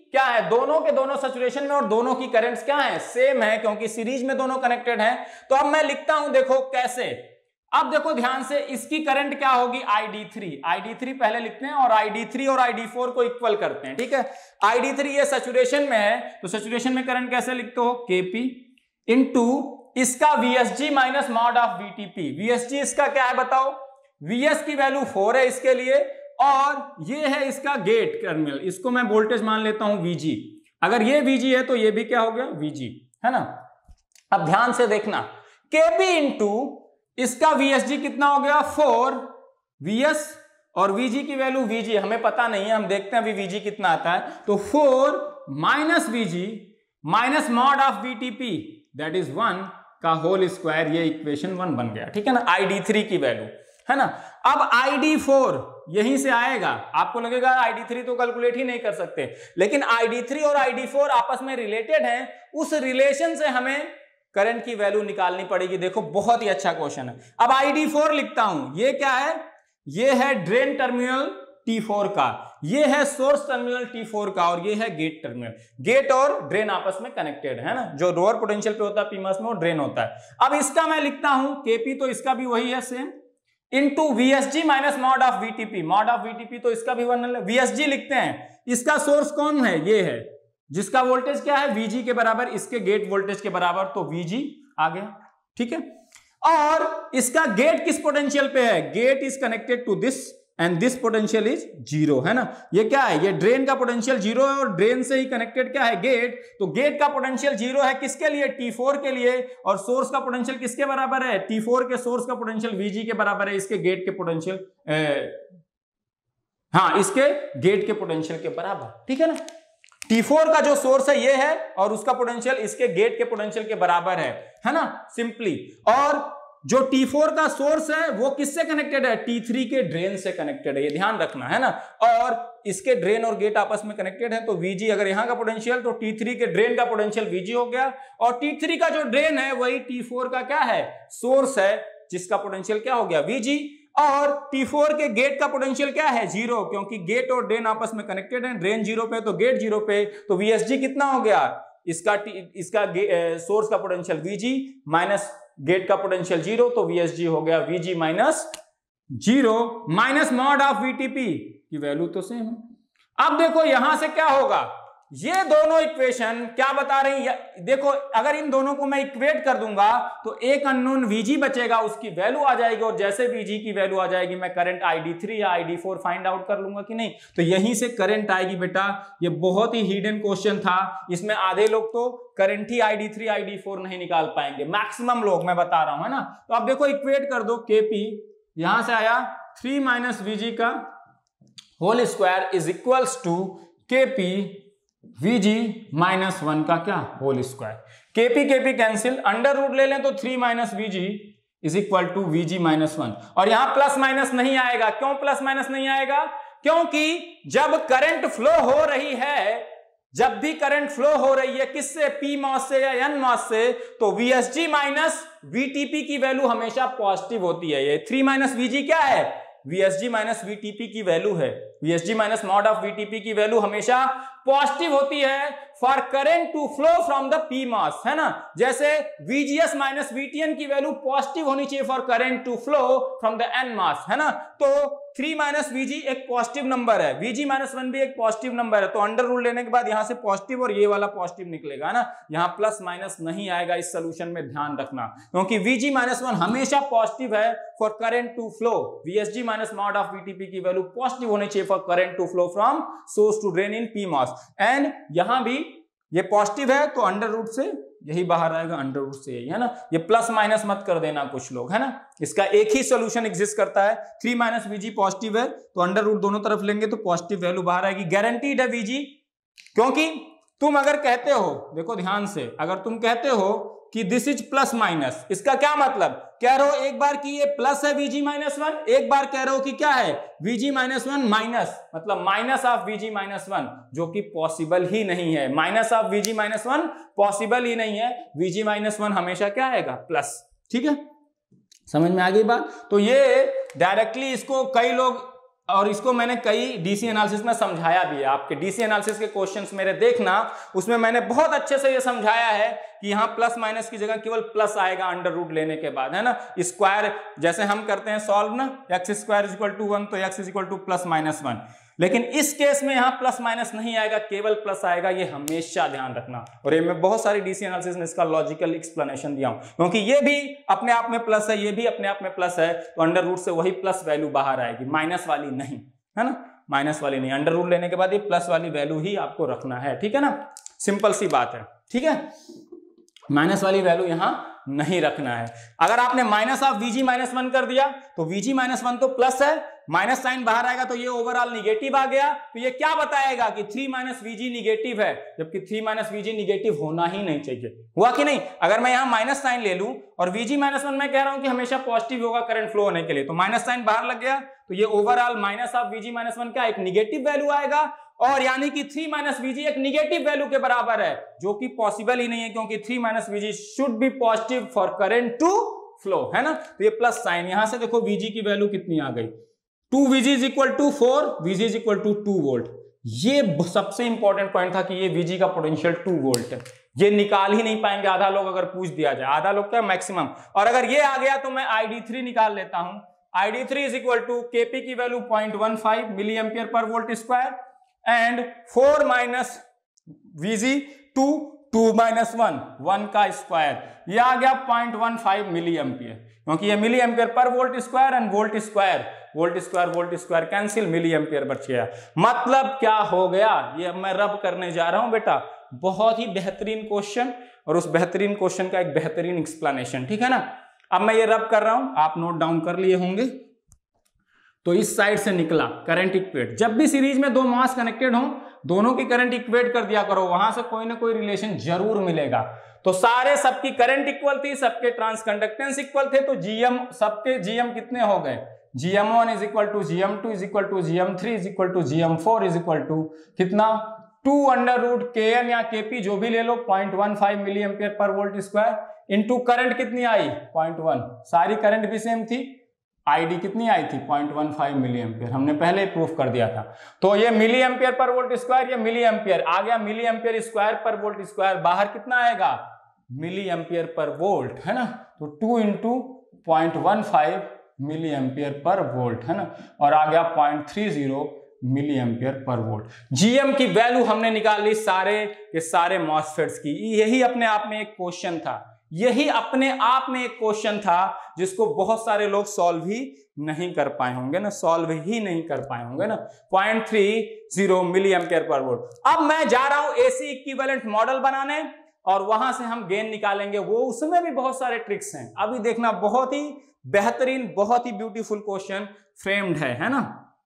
क्या है, दोनों के दोनों सैचुरेशन में और दोनों की करंट्स क्या है, सेम है, क्योंकि सीरीज में दोनों कनेक्टेड हैं। तो अब मैं लिखता हूं, देखो कैसे। अब देखो ध्यान से, इसकी करंट क्या होगी, I D three. I D three पहले लिखते हैं और आई डी थ्री और आई डी फोर को इक्वल करते हैं, ठीक है। आई डी थ्री ये सैचुरेशन में है, तो सैचुरेशन में करंट कैसे लिखते हो, केपी इनटू इसका VSG minus mod of VTP. VSG इसका क्या है बताओ, वीएस की वैल्यू फोर है इसके लिए, और ये है इसका गेट टर्मिनल, इसको मैं वोल्टेज मान लेता हूं वीजी। अगर ये वीजी है तो ये भी क्या हो गया, वीजी, है ना। अब ध्यान से देखना, केपी इंटू इसका वीएसजी कितना हो गया, फोर, वीएस और वीजी की वैल्यू, वीजी हमें पता नहीं है, हम देखते हैं अभी वीजी कितना आता है। तो four minus VG minus mod of VTP that is one का होल स्क्वायर, ये इक्वेशन वन बन गया, ठीक है ना, आई डी थ्री की वैल्यू, है ना। अब आई डी फोर यहीं से आएगा, आपको लगेगा आई डी थ्री तो कैलकुलेट ही नहीं कर सकते, लेकिन आई डी थ्री और आई डी फोर आपस में रिलेटेड हैं, उस रिलेशन से हमें करंट की वैल्यू निकालनी पड़ेगी। देखो बहुत ही अच्छा क्वेश्चन है। अब आई डी फोर लिखता हूं, ये क्या है, ये है ड्रेन टर्मिनल टी फोर का, ये है सोर्स टर्मिनल टी फोर का, और ये है गेट टर्मिनल। गेट और ड्रेन आपस में कनेक्टेड है ना, जो लोअर पोटेंशियल पे होता है पीमास में वो ड्रेन होता है। अब इसका मैं लिखता हूं केपी, तो इसका भी वही है same, into VSG minus mod of VTP. Mod of VTP तो इसका भी वन है, वीएसजी लिखते हैं। इसका सोर्स कौन है, ये है, जिसका वोल्टेज क्या है, वीजी के बराबर, इसके गेट वोल्टेज के बराबर, तो वीजी आ गया, ठीक है। और इसका गेट किस पोटेंशियल पे है, gate is connected to this and this potential is zero, है ना। ये क्या है, ये ड्रेन का पोटेंशियल जीरो है, और ड्रेन से ही कनेक्टेड क्या है, गेट। तो गेट का पोटेंशियल जीरो है किसके लिए, टी फोर के लिए, और सोर्स का पोटेंशियल किसके बराबर है, टी फोर के सोर्स का पोटेंशियल वीजी के बराबर है, इसके गेट के पोटेंशियल, हाँ इसके गेट के पोटेंशियल के बराबर, ठीक है ना। टी फोर का जो सोर्स है ये है, और उसका पोटेंशियल इसके गेट के पोटेंशियल के बराबर है, है ना, सिंपली। और जो टी फोर का सोर्स है वो किससे कनेक्टेड है, टी थ्री के ड्रेन से कनेक्टेड है, ये ध्यान रखना, है ना। और इसके ड्रेन और गेट आपस में कनेक्टेड है, तो वीजी अगर यहां का पोटेंशियल, तो टी थ्री के ड्रेन का पोटेंशियल वीजी हो गया, और टी थ्री का जो ड्रेन है वही टी फोर का क्या है, सोर्स है, जिसका पोटेंशियल क्या हो गया, वीजी। और टी फोर के गेट का पोटेंशियल क्या है, जीरो, क्योंकि गेट और ड्रेन आपस में कनेक्टेड है, ड्रेन जीरो पे तो गेट जीरो पे, तो वीएसजी कितना हो गया, इसका इसका सोर्स का पोटेंशियल वीजी माइनस गेट का पोटेंशियल जीरो, तो वीएसजी हो गया VG minus zero minus mod of VTP की वैल्यू तो सेम है। अब देखो यहां से क्या होगा, ये दोनों इक्वेशन क्या बता रही है, देखो अगर इन दोनों को मैं इक्वेट कर दूंगा तो एक अननोन वीजी बचेगा, उसकी वैल्यू आ जाएगी, और जैसे वीजी की वैल्यू आ जाएगी मैं करंट आई डी थ्री या I D four find out कर लूंगा कि नहीं, तो यहीं से करंट आएगी बेटा। ये बहुत ही हिडन क्वेश्चन था, इसमें आधे लोग तो करंट ही I D three I D four नहीं निकाल पाएंगे, मैक्सिमम लोग, मैं बता रहा हूं, है ना। तो अब देखो इक्वेट कर दो, केपी यहां से आया थ्री माइनस वीजी का whole square is equals to KP VG minus one का क्या whole square. KP KP cancel, under root ले लें तो three minus VG is equal to VG minus one, और यहां प्लस माइनस नहीं आएगा। क्यों प्लस माइनस नहीं आएगा, क्योंकि जब करंट फ्लो हो रही है, जब भी करंट फ्लो हो रही है किससे, पी मॉस से या एन मॉस से, तो वीएसजी माइनस वीटीपी की वैल्यू हमेशा पॉजिटिव होती है। ये थ्री माइनस वीजी क्या है, वीएसजी माइनस वीटीपी की वैल्यू है, VSG minus mod of VTP की वैल्यू हमेशा पॉजिटिव होती है for current to flow from the P MOS, है ना। जैसे वीजीएस माइनस वीटीएन की वैल्यू पॉजिटिव होनी चाहिए for current to flow from the N MOS, है ना। तो थ्री माइनस वीजी एक पॉजिटिव नंबर है, वीजी माइनस वन भी एक पॉजिटिव नंबर है, तो अंडर रूल लेने के बाद यहां से पॉजिटिव और ये वाला पॉजिटिव निकलेगा, है ना। यहां प्लस माइनस नहीं आएगा, इस सोल्यूशन में ध्यान रखना, क्योंकि वीजी माइनस वन हमेशा पॉजिटिव है for current to flow. VSG minus mod of VTP की वैल्यू पॉजिटिव होनी चाहिए for current to flow from source to drain in P MOS, and यहां भी ये पॉजिटिव है तो अंडर रूट से यही बाहर आएगा, अंडर रूट से यही, है ना। ये प्लस माइनस मत कर देना कुछ लोग, है ना। इसका एक ही सॉल्यूशन एग्जिस्ट करता है, थ्री माइनस वीजी पॉजिटिव है तो अंडर रूट दोनों तरफ लेंगे तो पॉजिटिव वैल्यू बाहर आएगी, गारंटीड है वीजी। क्योंकि तुम अगर कहते हो, देखो ध्यान से, अगर तुम कहते हो कि दिस इज प्लस माइनस, इसका क्या मतलब, कह रहे हो एक बार कि ये प्लस है वीजी माइनस वन, एक बार कह रहे हो कि क्या है वीजी माइनस वन माइनस, मतलब minus of VG minus one, जो कि पॉसिबल ही नहीं है। Minus of VG minus one possible ही नहीं है, वीजी माइनस वन हमेशा क्या आएगा, प्लस, ठीक है। समझ में आ गई बात। तो ये डायरेक्टली इसको कई लोग और इसको मैंने कई डीसी एनालिसिस में समझाया भी है। आपके डीसी एनालिसिस के क्वेश्चंस मेरे देखना, उसमें मैंने बहुत अच्छे से ये समझाया है कि यहाँ प्लस माइनस की जगह केवल प्लस आएगा अंडर रूट लेने के बाद, है ना। स्क्वायर जैसे हम करते हैं सॉल्व ना, X square is equal to one, तो X is equal to plus minus one. लेकिन इस केस में यहाँ प्लस माइनस नहीं आएगा, केवल प्लस आएगा, ये हमेशा ध्यान रखना। और ये मैं बहुत सारी डीसी एनालिसिस में इसका लॉजिकल एक्सप्लेनेशन दिया हूं, क्योंकि ये भी अपने आप में प्लस है, ये भी अपने आप में प्लस है, तो अंडर रूट से वही प्लस वैल्यू बाहर आएगी, माइनस वाली नहीं, है ना, माइनस वाली नहीं। अंडर रूट लेने के बाद ये प्लस वाली वैल्यू ही आपको रखना है, ठीक है ना, सिंपल सी बात है, ठीक है। माइनस वाली वैल्यू यहां नहीं रखना है। अगर आपने minus of VG minus one कर दिया तो वीजी माइनस वन तो प्लस है, माइनस साइन बाहर आएगा तो ये ओवरऑल निगेटिव आ गया, तो ये क्या बताएगा कि थ्री माइनस वीजी निगेटिव है, जबकि थ्री माइनस वीजी निगेटिव होना ही नहीं चाहिए। हुआ कि नहीं? अगर मैं यहां माइनस साइन ले लूं और वीजी माइनस वन मैं कह रहा हूं कि हमेशा पॉजिटिव होगा करंट फ्लो होने के लिए, तो माइनस साइन बाहर लग गया, तो ये overall minus of VG minus one क्या एक निगेटिव वैल्यू आएगा, और यानी कि थ्री माइनस वीजी एक निगेटिव वैल्यू के बराबर है, जो कि पॉसिबल ही नहीं है, क्योंकि three minus VG should be positive for current to flow, है ना। तो ये प्लस साइन, यहां से देखो वीजी की वैल्यू कितनी आ गई, two VG is equal to four, VG is equal to two volt. ये सबसे इंपॉर्टेंट पॉइंट था कि ये वीजी का पोटेंशियल टू वोल्ट है, ये निकाल ही नहीं पाएंगे आधा लोग, अगर पूछ दिया जाए, आधा लोग क्या मैक्सिमम। और अगर ये आ गया तो मैं आई डी थ्री निकाल लेता हूं, I D three is equal to KP की value point one five milli ampere पर volt square, and four minus VG two, two minus one, one का स्क्वायर, ये आ गया point one five milli ampere, क्योंकि ये मिली एम्पियर पर volt square and volt square, volt square volt square cancel, milli ampere बच गया। मतलब क्या हो गया, ये मैं रब करने जा रहा हूं बेटा, बहुत ही बेहतरीन क्वेश्चन, और उस बेहतरीन क्वेश्चन का एक बेहतरीन एक्सप्लेनेशन, ठीक है ना। अब मैं ये रब कर रहा हूं, आप नोट डाउन कर लिए होंगे। तो इस साइड से निकला करंट इक्वेट, जब भी सीरीज में दो मास कनेक्टेड हो, दोनों की करंट इक्वेट कर दिया करो, वहां से कोई ना कोई रिलेशन जरूर मिलेगा। तो सारे सबकी करंट इक्वल थी, सबके ट्रांसकंडक्टेंस इक्वल थे, तो जीएम सबके जीएम कितने हो गए, G M one is equal to G M two is equal to G M three is equal to G M four is equal to कितना, two under root K N या केपी जो भी ले लो, point one five milli ampere पर वोल्ट स्क्वायर इनटू करंट कितनी आई पॉइंट वन, सारी करंट भी सेम थी, आईडी कितनी आई थी point one five milli ampere, हमने पहले ही प्रूफ कर दिया था। तो ये मिली एम्पियर पर वोल्ट स्क्वायर, ये मिली एम्पियर आ गया, milli ampere square per volt square, बाहर कितना आएगा मिली एम्पियर पर वोल्ट, है ना। तो two into point one five milli ampere पर वोल्ट, है ना, और आ गया point three zero milli ampere पर वोल्ट। जीएम की वैल्यू हमने निकाल ली सारे के सारे मॉसफेट्स की। यही अपने आप में एक क्वेश्चन था, यही अपने आप में एक क्वेश्चन था जिसको बहुत सारे लोग सॉल्व ही नहीं कर पाए होंगे ना, सॉल्व ही नहीं कर पाए होंगे ना। Point three zero milli ampere पर वोल्ट। अब मैं जा रहा हूं एसी इक्विवेलेंट मॉडल बनाने, और वहां से हम गेन निकालेंगे, वो उसमें भी बहुत सारे ट्रिक्स हैं। अभी देखना, बहुत ही बेहतरीन, बहुत ही ब्यूटीफुल क्वेश्चन फ्रेम्ड है, है ना।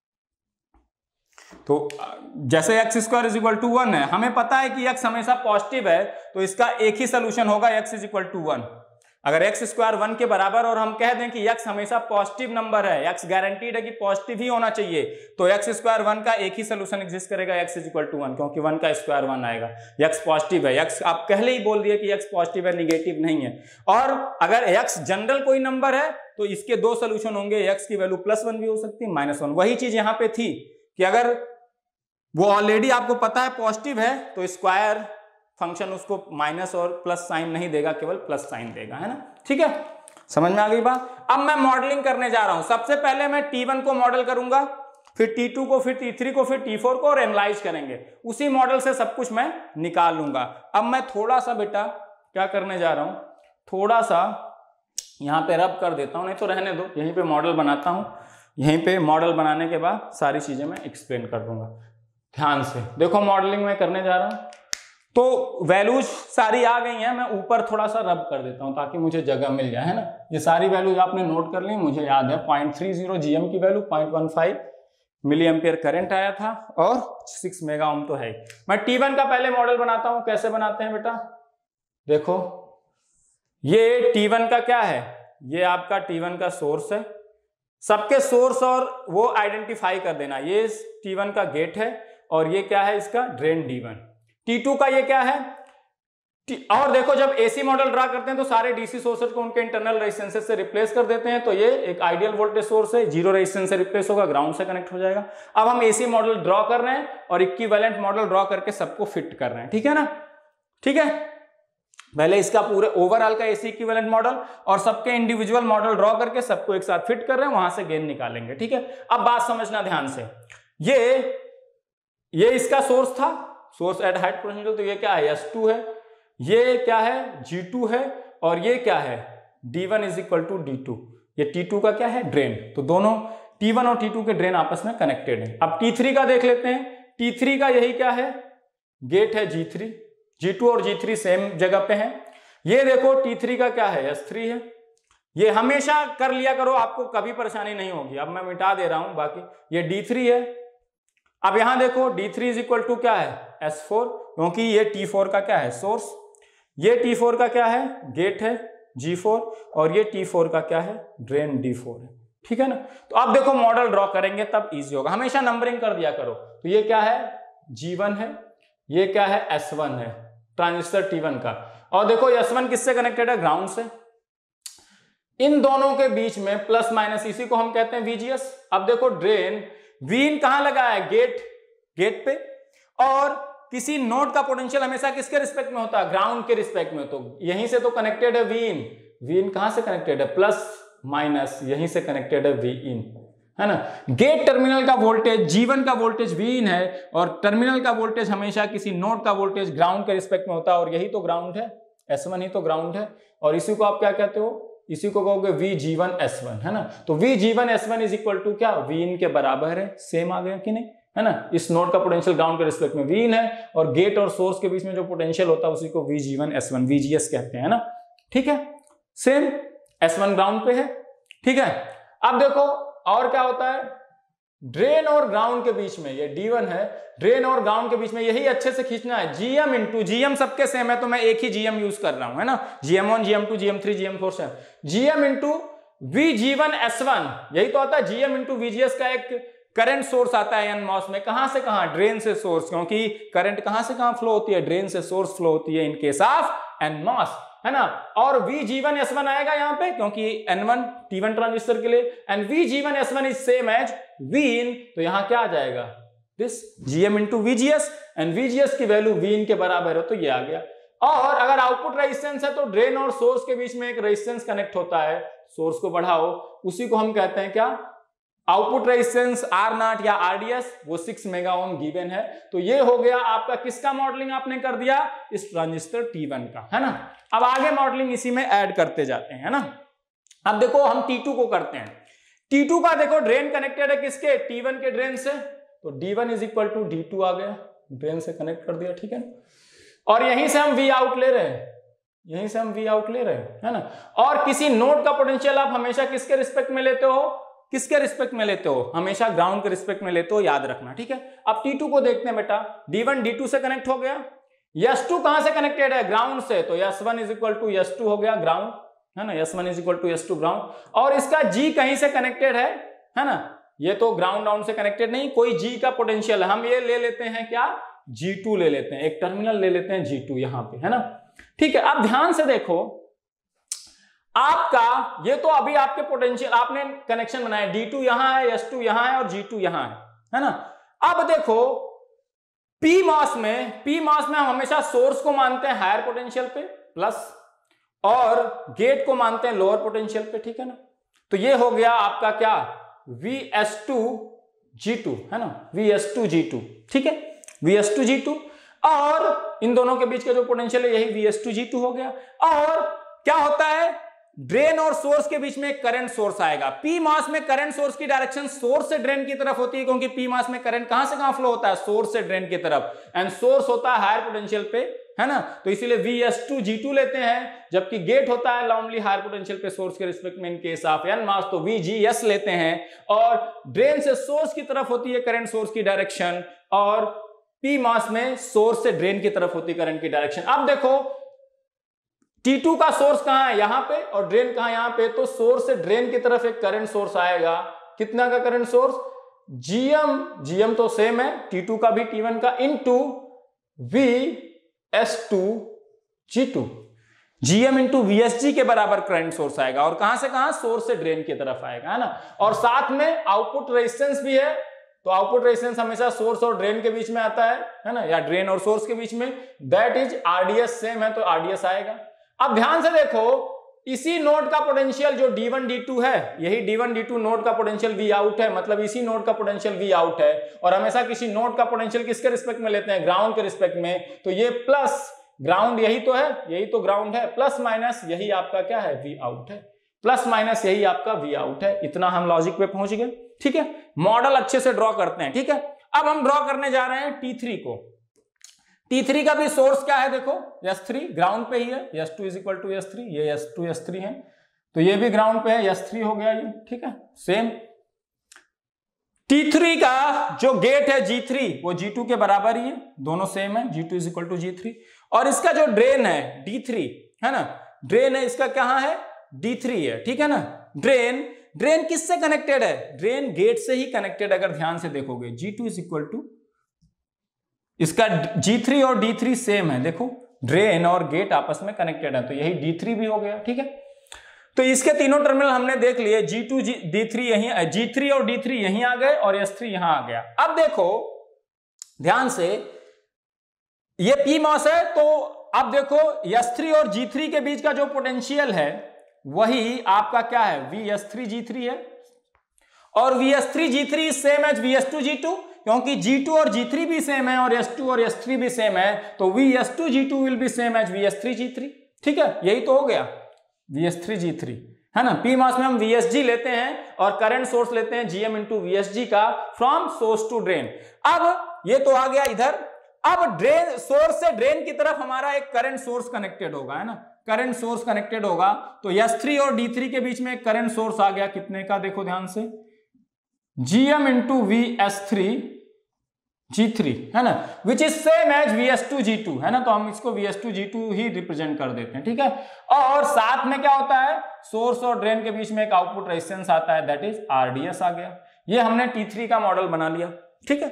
तो जैसे X square is equal to one है, हमें पता है कि एक्स हमेशा पॉजिटिव है, तो इसका एक ही सोल्यूशन होगा, X is equal to one. अगर एक्स स्क्वायर वन के बराबर और हम कह दें कि एक्स हमेशा पॉजिटिव नंबर है, एक्स गारंटीड है कि पॉजिटिव ही होना चाहिए, तो एक्स स्क्वायर वन का एक ही सोल्यूशन एग्जिस्ट करेगा, X is equal to one, क्योंकि वन का स्क्वायर वन आएगा। एक्स पॉजिटिव है, एक्स आप पहले ही बोल दिए कि एक्स पॉजिटिव है, निगेटिव नहीं है। और अगर एक्स जनरल कोई नंबर है तो इसके दो सोल्यूशन होंगे, एक्स की वैल्यू प्लस वन भी हो सकती है, माइनस वन। वही चीज यहां पे थी कि अगर वो ऑलरेडी आपको पता है पॉजिटिव है, तो स्क्वायर फंक्शन उसको माइनस और प्लस साइन नहीं देगा, केवल प्लस साइन देगा, है ना। ठीक है, समझ में आ गई बात। अब मैं मॉडलिंग करने जा रहा हूं। सबसे पहले मैं टी वन को मॉडल करूंगा, फिर टी टू को, फिर टी थ्री को, फिर टी फोर को, और एनालाइज करेंगे। उसी मॉडल से सब कुछ मैं निकाल लूंगा। अब मैं थोड़ा सा बेटा क्या करने जा रहा हूं, थोड़ा सा यहां पे रब कर देता हूं, नहीं तो रहने दो, यहीं पे मॉडल बनाता हूं। यहीं पे मॉडल बनाने के बाद सारी चीजें मैं एक्सप्लेन कर दूंगा। ध्यान से देखो, मॉडलिंग में करने जा रहा हूं, तो वैल्यूज सारी आ गई हैं। मैं ऊपर थोड़ा सा रब कर देता हूं ताकि मुझे जगह मिल जाए, है ना। ये सारी वैल्यूज आपने नोट कर ली, मुझे याद है पॉइंट थ्री जीरो जीएम की value, point one five milli ampere current आया था, और सिक्स मेगा ओम तो है। मैं टी वन का पहले मॉडल बनाता हूं। कैसे बनाते हैं बेटा, देखो ये टी वन का क्या है, ये आपका टी वन का सोर्स है। सबके सोर्स और वो आइडेंटिफाई कर देना। ये टी वन का गेट है, और ये क्या है इसका drain D one. T two का ये क्या है, और देखो जब एसी मॉडल ड्रा करते हैं तो सारे डीसी सोर्सेज को उनके इंटरनल रेजिस्टेंसेस से रिप्लेस कर देते हैं, तो ये एक आइडियल वोल्टेज सोर्स है, जीरो रेजिस्टेंस से रिप्लेस होगा, ग्राउंड से कनेक्ट हो जाएगा। अब हम एसी मॉडल ड्रॉ कर रहे हैं और इक्विवेलेंट मॉडल ड्रॉ करके सबको फिट कर रहे हैं, ठीक है ना। ठीक है, पहले इसका पूरे ओवरऑल का एसी इक्विवेलेंट मॉडल और सबके इंडिविजुअल मॉडल ड्रॉ करके सबको एक साथ फिट कर रहे हैं, वहां से गेन निकालेंगे। ठीक है, अब बात समझना ध्यान से, ये ये इसका सोर्स था, सोर्स एट हाइट पोटेंशियल, तो ये क्या है, एस टू है, ये क्या है, जी टू है, और ये क्या है, D one is equal to D two, ये टी टू का क्या है, ड्रेन। तो दोनों टी वन और टी टू के ड्रेन आपस में कनेक्टेड है। अब टी थ्री का देख लेते हैं, टी थ्री का यही क्या है, गेट है जी थ्री, जी टू और जी थ्री सेम जगह पे है। ये देखो टी थ्री का क्या है, एस थ्री है। ये हमेशा कर लिया करो, आपको कभी परेशानी नहीं होगी। अब मैं मिटा दे रहा हूं, बाकी ये डी थ्री है। अब यहां देखो D three is equal to क्या है, एस फोर, क्योंकि ये टी फोर का क्या है, सोर्स, ये टी फोर का क्या है, गेट है जी फोर, और ये टी फोर का क्या है, ड्रेन डी फोर है। ठीक है ना। तो अब देखो मॉडल ड्रॉ करेंगे तब इजी होगा, हमेशा नंबरिंग कर दिया करो। तो ये क्या है, जी वन है, ये क्या है, एस वन है, ट्रांजिस्टर टी वन का। और देखो एस वन किससे कनेक्टेड है, ग्राउंड से। इन दोनों के बीच में प्लस माइनस, इसी को हम कहते हैं वीजीएस। अब देखो ड्रेन, वीन कहां लगा है, गेट, गेट पे, और किसी नोड का पोटेंशियल हमेशा किसके रिस्पेक्ट में होता है, ग्राउंड के रिस्पेक्ट में। तो यहीं से तो कनेक्टेड है वीन, वीन कहां से कनेक्टेड है, प्लस माइनस, यहीं से कनेक्टेड है वी इन, है ना। गेट टर्मिनल का वोल्टेज जी वन का वोल्टेज वी इन है, और टर्मिनल का वोल्टेज हमेशा किसी नोड का वोल्टेज ग्राउंड के रिस्पेक्ट में होता है, और यही तो ग्राउंड है, एस वन ही तो ग्राउंड है। और इसी को आप क्या कहते हो, इसी को कहोगे V G one S one, है ना। तो V G one S one is equal to क्या, वी इन के बराबर है, सेम आ गया कि नहीं, है ना। इस नोड का पोटेंशियल ग्राउंड के रिस्पेक्ट में वी इन है, और गेट और सोर्स के बीच में जो पोटेंशियल होता है उसी को V G one S one, VGS कहते हैं, है ना। ठीक है, सेम, एस वन ग्राउंड पे है। ठीक है, अब देखो और क्या होता है, ड्रेन और ग्राउंड के बीच में, ये डी वन है, ड्रेन और ग्राउंड के बीच में, यही अच्छे से खींचना है, जीएम इंटू, जीएम सबके सेम है तो मैं एक ही जीएम यूज कर रहा हूं, है ना। GM one, GM two, GM three, GM four, GM into V G one S one, यही तो आता है। जीएम इंटू वीजीएस का एक करंट सोर्स आता है एन मॉस में, कहां से कहां, ड्रेन से सोर्स, क्योंकि करंट कहां से कहां फ्लो होती है, ड्रेन से सोर्स फ्लो होती है in case of N MOS, है ना। और V G one S one आएगा यहां पे, क्योंकि N one T one transistor के लिए, and V G one S one is same as V in, तो यहां क्या आ जाएगा, this GM into VGS, and VGS की वैल्यू वी इन के बराबर है, तो ये आ गया। और अगर आउटपुट रेजिस्टेंस है तो ड्रेन और सोर्स के बीच में एक रेजिस्टेंस कनेक्ट होता है, सोर्स को बढ़ाओ, उसी को हम कहते हैं क्या, आउटपुट रेजिस्टेंस आर नॉट या आरडीएस, वो सिक्स मेगा ओम गिवन है। तो ये हो गया आपका, किसका मॉडलिंग आपने कर दिया, इस ट्रांजिस्टर टी वन का, है ना। अब आगे मॉडलिंग इसी में ऐड करते जाते हैं, है ना। अब देखो हम टी टू को करते हैं। टी टू का देखो ड्रेन कनेक्टेड है किसके, टी वन के ड्रेन से, तो D one is equal to D two आ गया, ड्रेन से कनेक्ट कर दिया, ठीक है। और यहीं से हम वी आउट ले रहे हैं, यहीं से हम वी आउट ले रहे हैं, है ना। और किसी नोड का पोटेंशियल आप हमेशा किसके रिस्पेक्ट में लेते हो, किसके रिस्पेक्ट में लेते हो, हमेशा ग्राउंड के रिस्पेक्ट में लेते हो, याद रखना, ठीक है। अब टी टू को देखते हैं बेटा, डी वन डी टू से कनेक्ट हो गया, एस टू कहां से कनेक्टेड है, ग्राउंड से, तो S one is equal to S two हो गया ग्राउंड, है ना, S one is equal to S two ground. और इसका जी कहीं से कनेक्टेड है, है ना, ये तो ग्राउंड डाउन से कनेक्टेड नहीं, कोई जी का पोटेंशियल है, हम ये ले लेते हैं क्या, जी टू ले लेते हैं, एक टर्मिनल ले लेते हैं जी टू यहां पे, है ना। ठीक है, अब ध्यान से देखो, आपका ये तो अभी आपके पोटेंशियल आपने कनेक्शन बनाया, डी टू यहां है, एस टू यहां है, और जी टू यहां है, है ना। अब देखो पी मास में, पी मास में हम हमेशा सोर्स को मानते हैं हायर पोटेंशियल पे प्लस, और गेट को मानते हैं लोअर पोटेंशियल पे, ठीक है ना। तो ये हो गया आपका क्या, V S two G two, है ना, V S two G two, ठीक है, V S two G two. और इन दोनों के बीच का जो पोटेंशियल है यही V S two G two हो गया। और क्या होता है, ड्रेन और सोर्स के बीच में एक करंट सोर्स आएगा। पी मास में करंट सोर्स की डायरेक्शन सोर्स से ड्रेन की तरफ होती है, क्योंकि पी मास में करंट कहां से कहां फ्लो होता है, सोर्स से ड्रेन की तरफ, एंड सोर्स होता है हायर पोटेंशियल पे, है ना। तो इसीलिए V S two G two लेते हैं, जबकि गेट होता है नॉर्मली हायर पोटेंशियल पे सोर्स के रिस्पेक्ट में in case of N MOS, तो वी जी एस लेते हैं। और ड्रेन से सोर्स की तरफ होती है करंट सोर्स की डायरेक्शन, और पी मास में सोर्स से ड्रेन की तरफ होती है करंट की डायरेक्शन। अब देखो टी टू का सोर्स कहां है, यहां पे, और ड्रेन कहां, यहां पे, तो सोर्स से ड्रेन की तरफ एक करंट सोर्स आएगा, कितना का करंट सोर्स, जीएम, जीएम तो सेम है टी टू का भी टी वन का, into V S two G two, GM into VSG के बराबर करंट सोर्स आएगा और कहां से कहां, सोर्स से ड्रेन की तरफ आएगा, है ना। और साथ में आउटपुट रेजिस्टेंस भी है, तो आउटपुट रेजिस्टेंस हमेशा सोर्स और ड्रेन के बीच में आता है है ना, या ड्रेन और सोर्स के बीच में, दैट इज आरडीएस सेम है तो आरडीएस आएगा। अब ध्यान से देखो, इसी नोड का पोटेंशियल जो डी वन डी टू है, यही D one D two node का पोटेंशियल वी आउट है, मतलब इसी नोड का पोटेंशियल वी आउट है। और हमेशा किसी नोड का पोटेंशियल किसके रिस्पेक्ट में लेते हैं, ग्राउंड के रिस्पेक्ट में। तो ये प्लस ग्राउंड यही तो है, यही तो ग्राउंड है, प्लस माइनस यही आपका क्या है, वी आउट है, प्लस माइनस यही आपका वी आउट है। इतना हम लॉजिक पे पहुंच गए, ठीक है। मॉडल अच्छे से ड्रॉ करते हैं, ठीक है। अब हम ड्रॉ करने जा रहे हैं टी थ्री को। टी थ्री का भी सोर्स क्या है, देखो एस थ्री ग्राउंड पे ही है, S two is equal to S three, ये एस टू एस थ्री है, तो ये भी ग्राउंड पे है, एस थ्री हो गया ये, ठीक है। सेम टी थ्री का जो गेट है जी थ्री वो जी टू के बराबर ही है, दोनों सेम है, G two is equal to G three. और इसका जो ड्रेन है डी थ्री है ना, ड्रेन है इसका कहां है, डी थ्री है, ठीक है ना। ड्रेन ड्रेन किससे कनेक्टेड है, ड्रेन गेट से ही कनेक्टेड, अगर ध्यान से देखोगे G two is equal to, इसका जी थ्री और डी थ्री सेम है, देखो ड्रेन और गेट आपस में कनेक्टेड है, तो यही डी थ्री भी हो गया, ठीक है। तो इसके तीनों टर्मिनल हमने देख लिए, जी टू डी थ्री यहीं, जी थ्री और डी थ्री यहीं आ गए और एस थ्री यहां आ गया। अब देखो ध्यान से, ये पी मॉस है, तो अब देखो एस थ्री और जी थ्री के बीच का जो पोटेंशियल है वही आपका क्या है, V S three G three है। और V S three G three same as V S two G two, क्योंकि जी टू और जी थ्री भी सेम है और एस टू और एस थ्री भी सेम है, तो V S two G two will be same as V S three G three, ठीक है। यही तो हो गया V S three G three, है ना। पी मास में हम वी एस जी लेते हैं और करंट सोर्स लेते हैं GM into V S G का, फ्रॉम सोर्स टू ड्रेन। अब ये तो आ गया इधर। अब ड्रेन, सोर्स से ड्रेन की तरफ हमारा एक करंट सोर्स कनेक्टेड होगा, है ना, करंट सोर्स कनेक्टेड होगा, तो एस थ्री और डी थ्री के बीच में एक करंट सोर्स आ गया, कितने का, देखो ध्यान से, GM into V S three G three, है ना, which is same as V S two G two, है ना। तो हम इसको V S two G two ही रिप्रेजेंट कर देते हैं, ठीक है। और साथ में क्या होता है, सोर्स और ड्रेन के बीच में एक आउटपुट रेजिस्टेंस आता है, दैट इज आरडीएस आ गया। ये हमने टी थ्री का मॉडल बना लिया, ठीक है।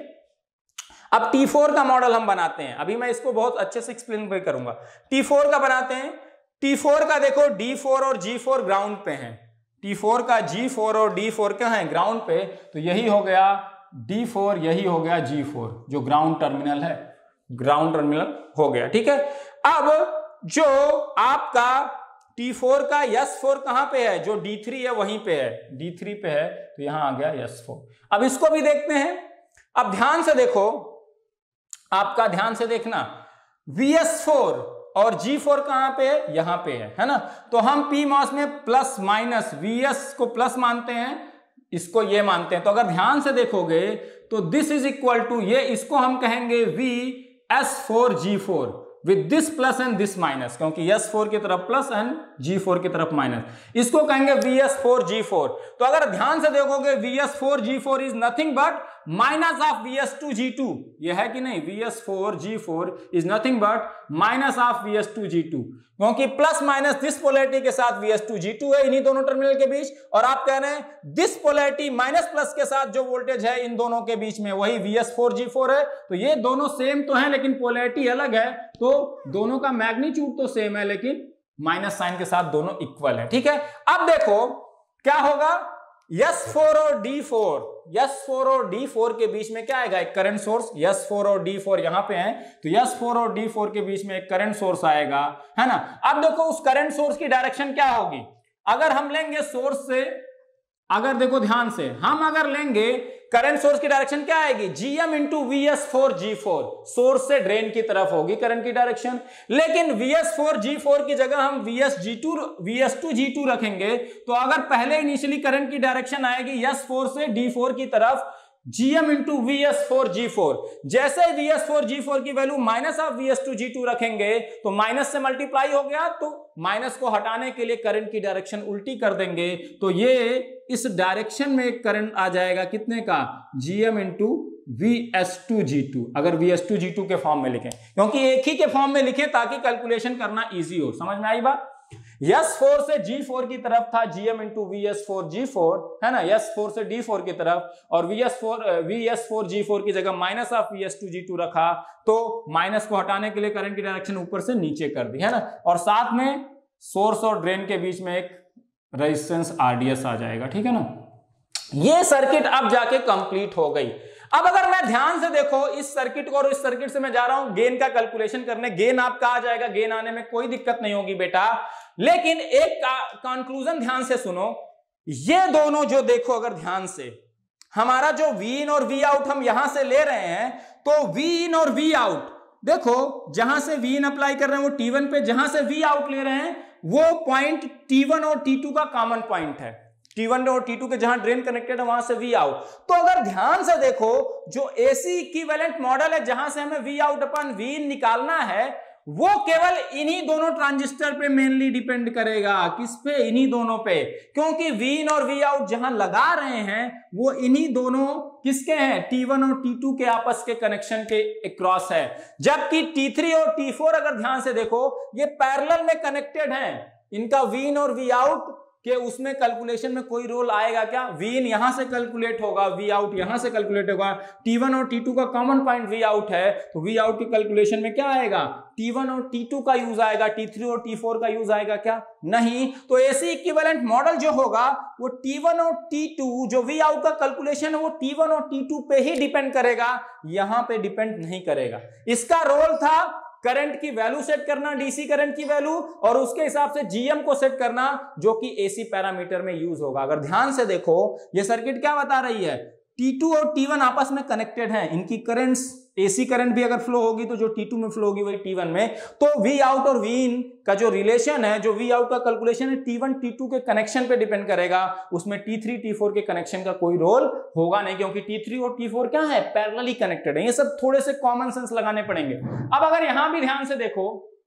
अब टी फोर का मॉडल हम बनाते हैं, अभी मैं इसको बहुत अच्छे से एक्सप्लेन भी करूंगा। टी फोर का बनाते हैं। टी फोर का देखो डी फोर और जी फोर ग्राउंड पे हैं, टी फोर का जी फोर और डी फोर क्या है, ग्राउंड पे, तो यही हो गया डी फोर, यही हो गया जी फोर, जो ग्राउंड टर्मिनल है, ग्राउंड टर्मिनल हो गया, ठीक है। अब जो आपका टी फोर का एस फोर कहां पे है, जो डी थ्री है वहीं पे है, डी थ्री पे है, तो यहां आ गया एस फोर। अब इसको भी देखते हैं। अब ध्यान से देखो, आपका ध्यान से देखना, वी एस फोर और जी फोर कहां पे है, यहां पे है, है ना। तो हम पी मॉस में प्लस माइनस, वी एस को प्लस मानते हैं, इसको ये मानते हैं। तो अगर ध्यान से देखोगे तो दिस इज इक्वल टू, ये इसको हम कहेंगे V S four G four with this plus and this minus, क्योंकि एस फोर की तरफ प्लस एंड जी फोर की तरफ माइनस, इसको कहेंगे V S four G four. तो अगर ध्यान से देखोगे V S four G four is nothing but minus of V S two G two, ये है कि नहीं, V S four G four is nothing but minus of V S two G two, क्योंकि प्लस माइनस दिस पोलैरिटी के साथ V S two G two है इन्हीं दोनों टर्मिनल के बीच, और आप कह रहे हैं दिस पोलैरिटी माइनस प्लस के साथ जो वोल्टेज है इन दोनों के बीच में वही V S four G four है। तो ये दोनों सेम तो है लेकिन पोलैरिटी अलग है, तो दोनों का मैग्नीट्यूड तो सेम है लेकिन माइनस साइन के साथ दोनों इक्वल है, ठीक है। अब देखो क्या होगा, एस फोर और डी फोर, एस फोर और डी फोर के बीच में क्या आएगा, एक करंट सोर्स, एस फोर और डी फोर यहां पे हैं, तो एस फोर और डी फोर के बीच में एक करंट सोर्स आएगा, है ना। अब देखो उस करंट सोर्स की डायरेक्शन क्या होगी, अगर हम लेंगे सोर्स से, अगर देखो ध्यान से, हम अगर लेंगे करंट सोर्स की डायरेक्शन क्या आएगी, GM into V S four G four, source से ड्रेन की तरफ होगी करंट की डायरेक्शन। लेकिन V S four G four की जगह हम V S G two V S two G two रखेंगे, तो अगर पहले इनिशियली करंट की डायरेक्शन आएगी एस फोर से डी फोर की तरफ, GM into V S four G four, जैसे V S four G four की value minus of V S two G two रखेंगे तो माइनस से मल्टीप्लाई हो गया, तो माइनस को हटाने के लिए करंट की डायरेक्शन उल्टी कर देंगे, तो ये इस डायरेक्शन में एक करंट आ जाएगा कितने का, GM into V S two G two, अगर V S two G two के फॉर्म में लिखें, क्योंकि एक ही के फॉर्म में लिखें ताकि कैलकुलेशन करना इजी हो, समझ में आई बात। एस फोर से जी फोर की तरफ था GM into V S four G four, है ना, एस फोर से डी फोर की तरफ, और V S four V S four G four की जगह minus of V S two G two रखा, तो माइनस को हटाने के लिए करंट की डायरेक्शन ऊपर से नीचे कर दी, है ना, और साथ में सोर्स और ड्रेन के बीच में एक रेजिस्टेंस आरडीएस आ जाएगा, ठीक है ना। ये सर्किट अब जाके कंप्लीट हो गई। अब अगर मैं ध्यान से देखो इस सर्किट को और इस सर्किट से मैं जा रहा हूं गेन का कैलकुलेशन करने, गेन आपका आ जाएगा, गेन आने में कोई दिक्कत नहीं होगी बेटा, लेकिन एक कंक्लूजन ध्यान से सुनो, ये दोनों जो देखो अगर ध्यान से, हमारा जो वी इन और वी आउट हम यहां से ले रहे हैं, तो वी इन और वी आउट देखो, जहां से वी इन अप्लाई कर रहे हैं वो टी वन पे, जहां से वी आउट ले रहे हैं वो पॉइंट टी वन और टी टू का कॉमन पॉइंट है, टी वन और टी टू के जहां ड्रेन कनेक्टेड है वहां से वी आउट। तो अगर ध्यान से देखो जो एसी इक्विवेलेंट मॉडल है जहां से हमें V out upon V in निकालना है, वो केवल इन्हीं दोनों ट्रांजिस्टर पे मेनली डिपेंड करेगा। किस पे? इन्हीं दोनों पे, क्योंकि वी इन और वी आउट जहां लगा रहे हैं वो इन्हीं दोनों किसके हैं? टी वन और टी टू के आपस के कनेक्शन के अक्रॉस है। जबकि टी थ्री और टी फोर अगर ध्यान से देखो ये पैरेलल में कनेक्टेड हैं, इनका वी इन और वी आउट कि उसमें कैलकुलेशन में कोई रोल आएगा क्या? वी इन यहां से कैलकुलेट होगा, वी आउट यहां से कैलकुलेट होगा, टी वन और टी टू का कॉमन पॉइंट वी आउट है, तो वी आउट की कैलकुलेशन में क्या आएगा? टी वन और टी टू का यूज आएगा, टी थ्री और टी फोर का यूज आएगा क्या? नहीं। तो एसी इक्विवेलेंट मॉडल जो होगा वो टी वन और टी टू जो वी आउट का कैलकुलेशन है वो टी वन और टी टू पे ही डिपेंड करेगा, यहां पे डिपेंड नहीं करेगा। इसका रोल था करंट की वैल्यू सेट करना, डीसी करंट की वैल्यू, और उसके हिसाब से जीएम को सेट करना जो कि एसी पैरामीटर में यूज होगा। अगर ध्यान से देखो ये सर्किट क्या बता रही है, टी टू और टी वन आपस में कनेक्टेड हैं, इनकी करंट्स एसी करंट भी अगर फ्लो होगी तो जो टी टू में फ्लो होगी वही टी वन में, तो वी आउट और वी इन का जो रिलेशन है, जो वी आउट का कैलकुलेशन है टी वन टी टू के कनेक्शन पे डिपेंड करेगा, उसमें टी थ्री टी फोर के कनेक्शन का कोई रोल होगा नहीं, क्योंकि टी थ्री और टी फोर क्या है? पैरेलली कनेक्टेड है। ये सब थोड़े से कॉमन सेंस लगाने पड़ेंगे। अब अगर यहां भी ध्यान से देखो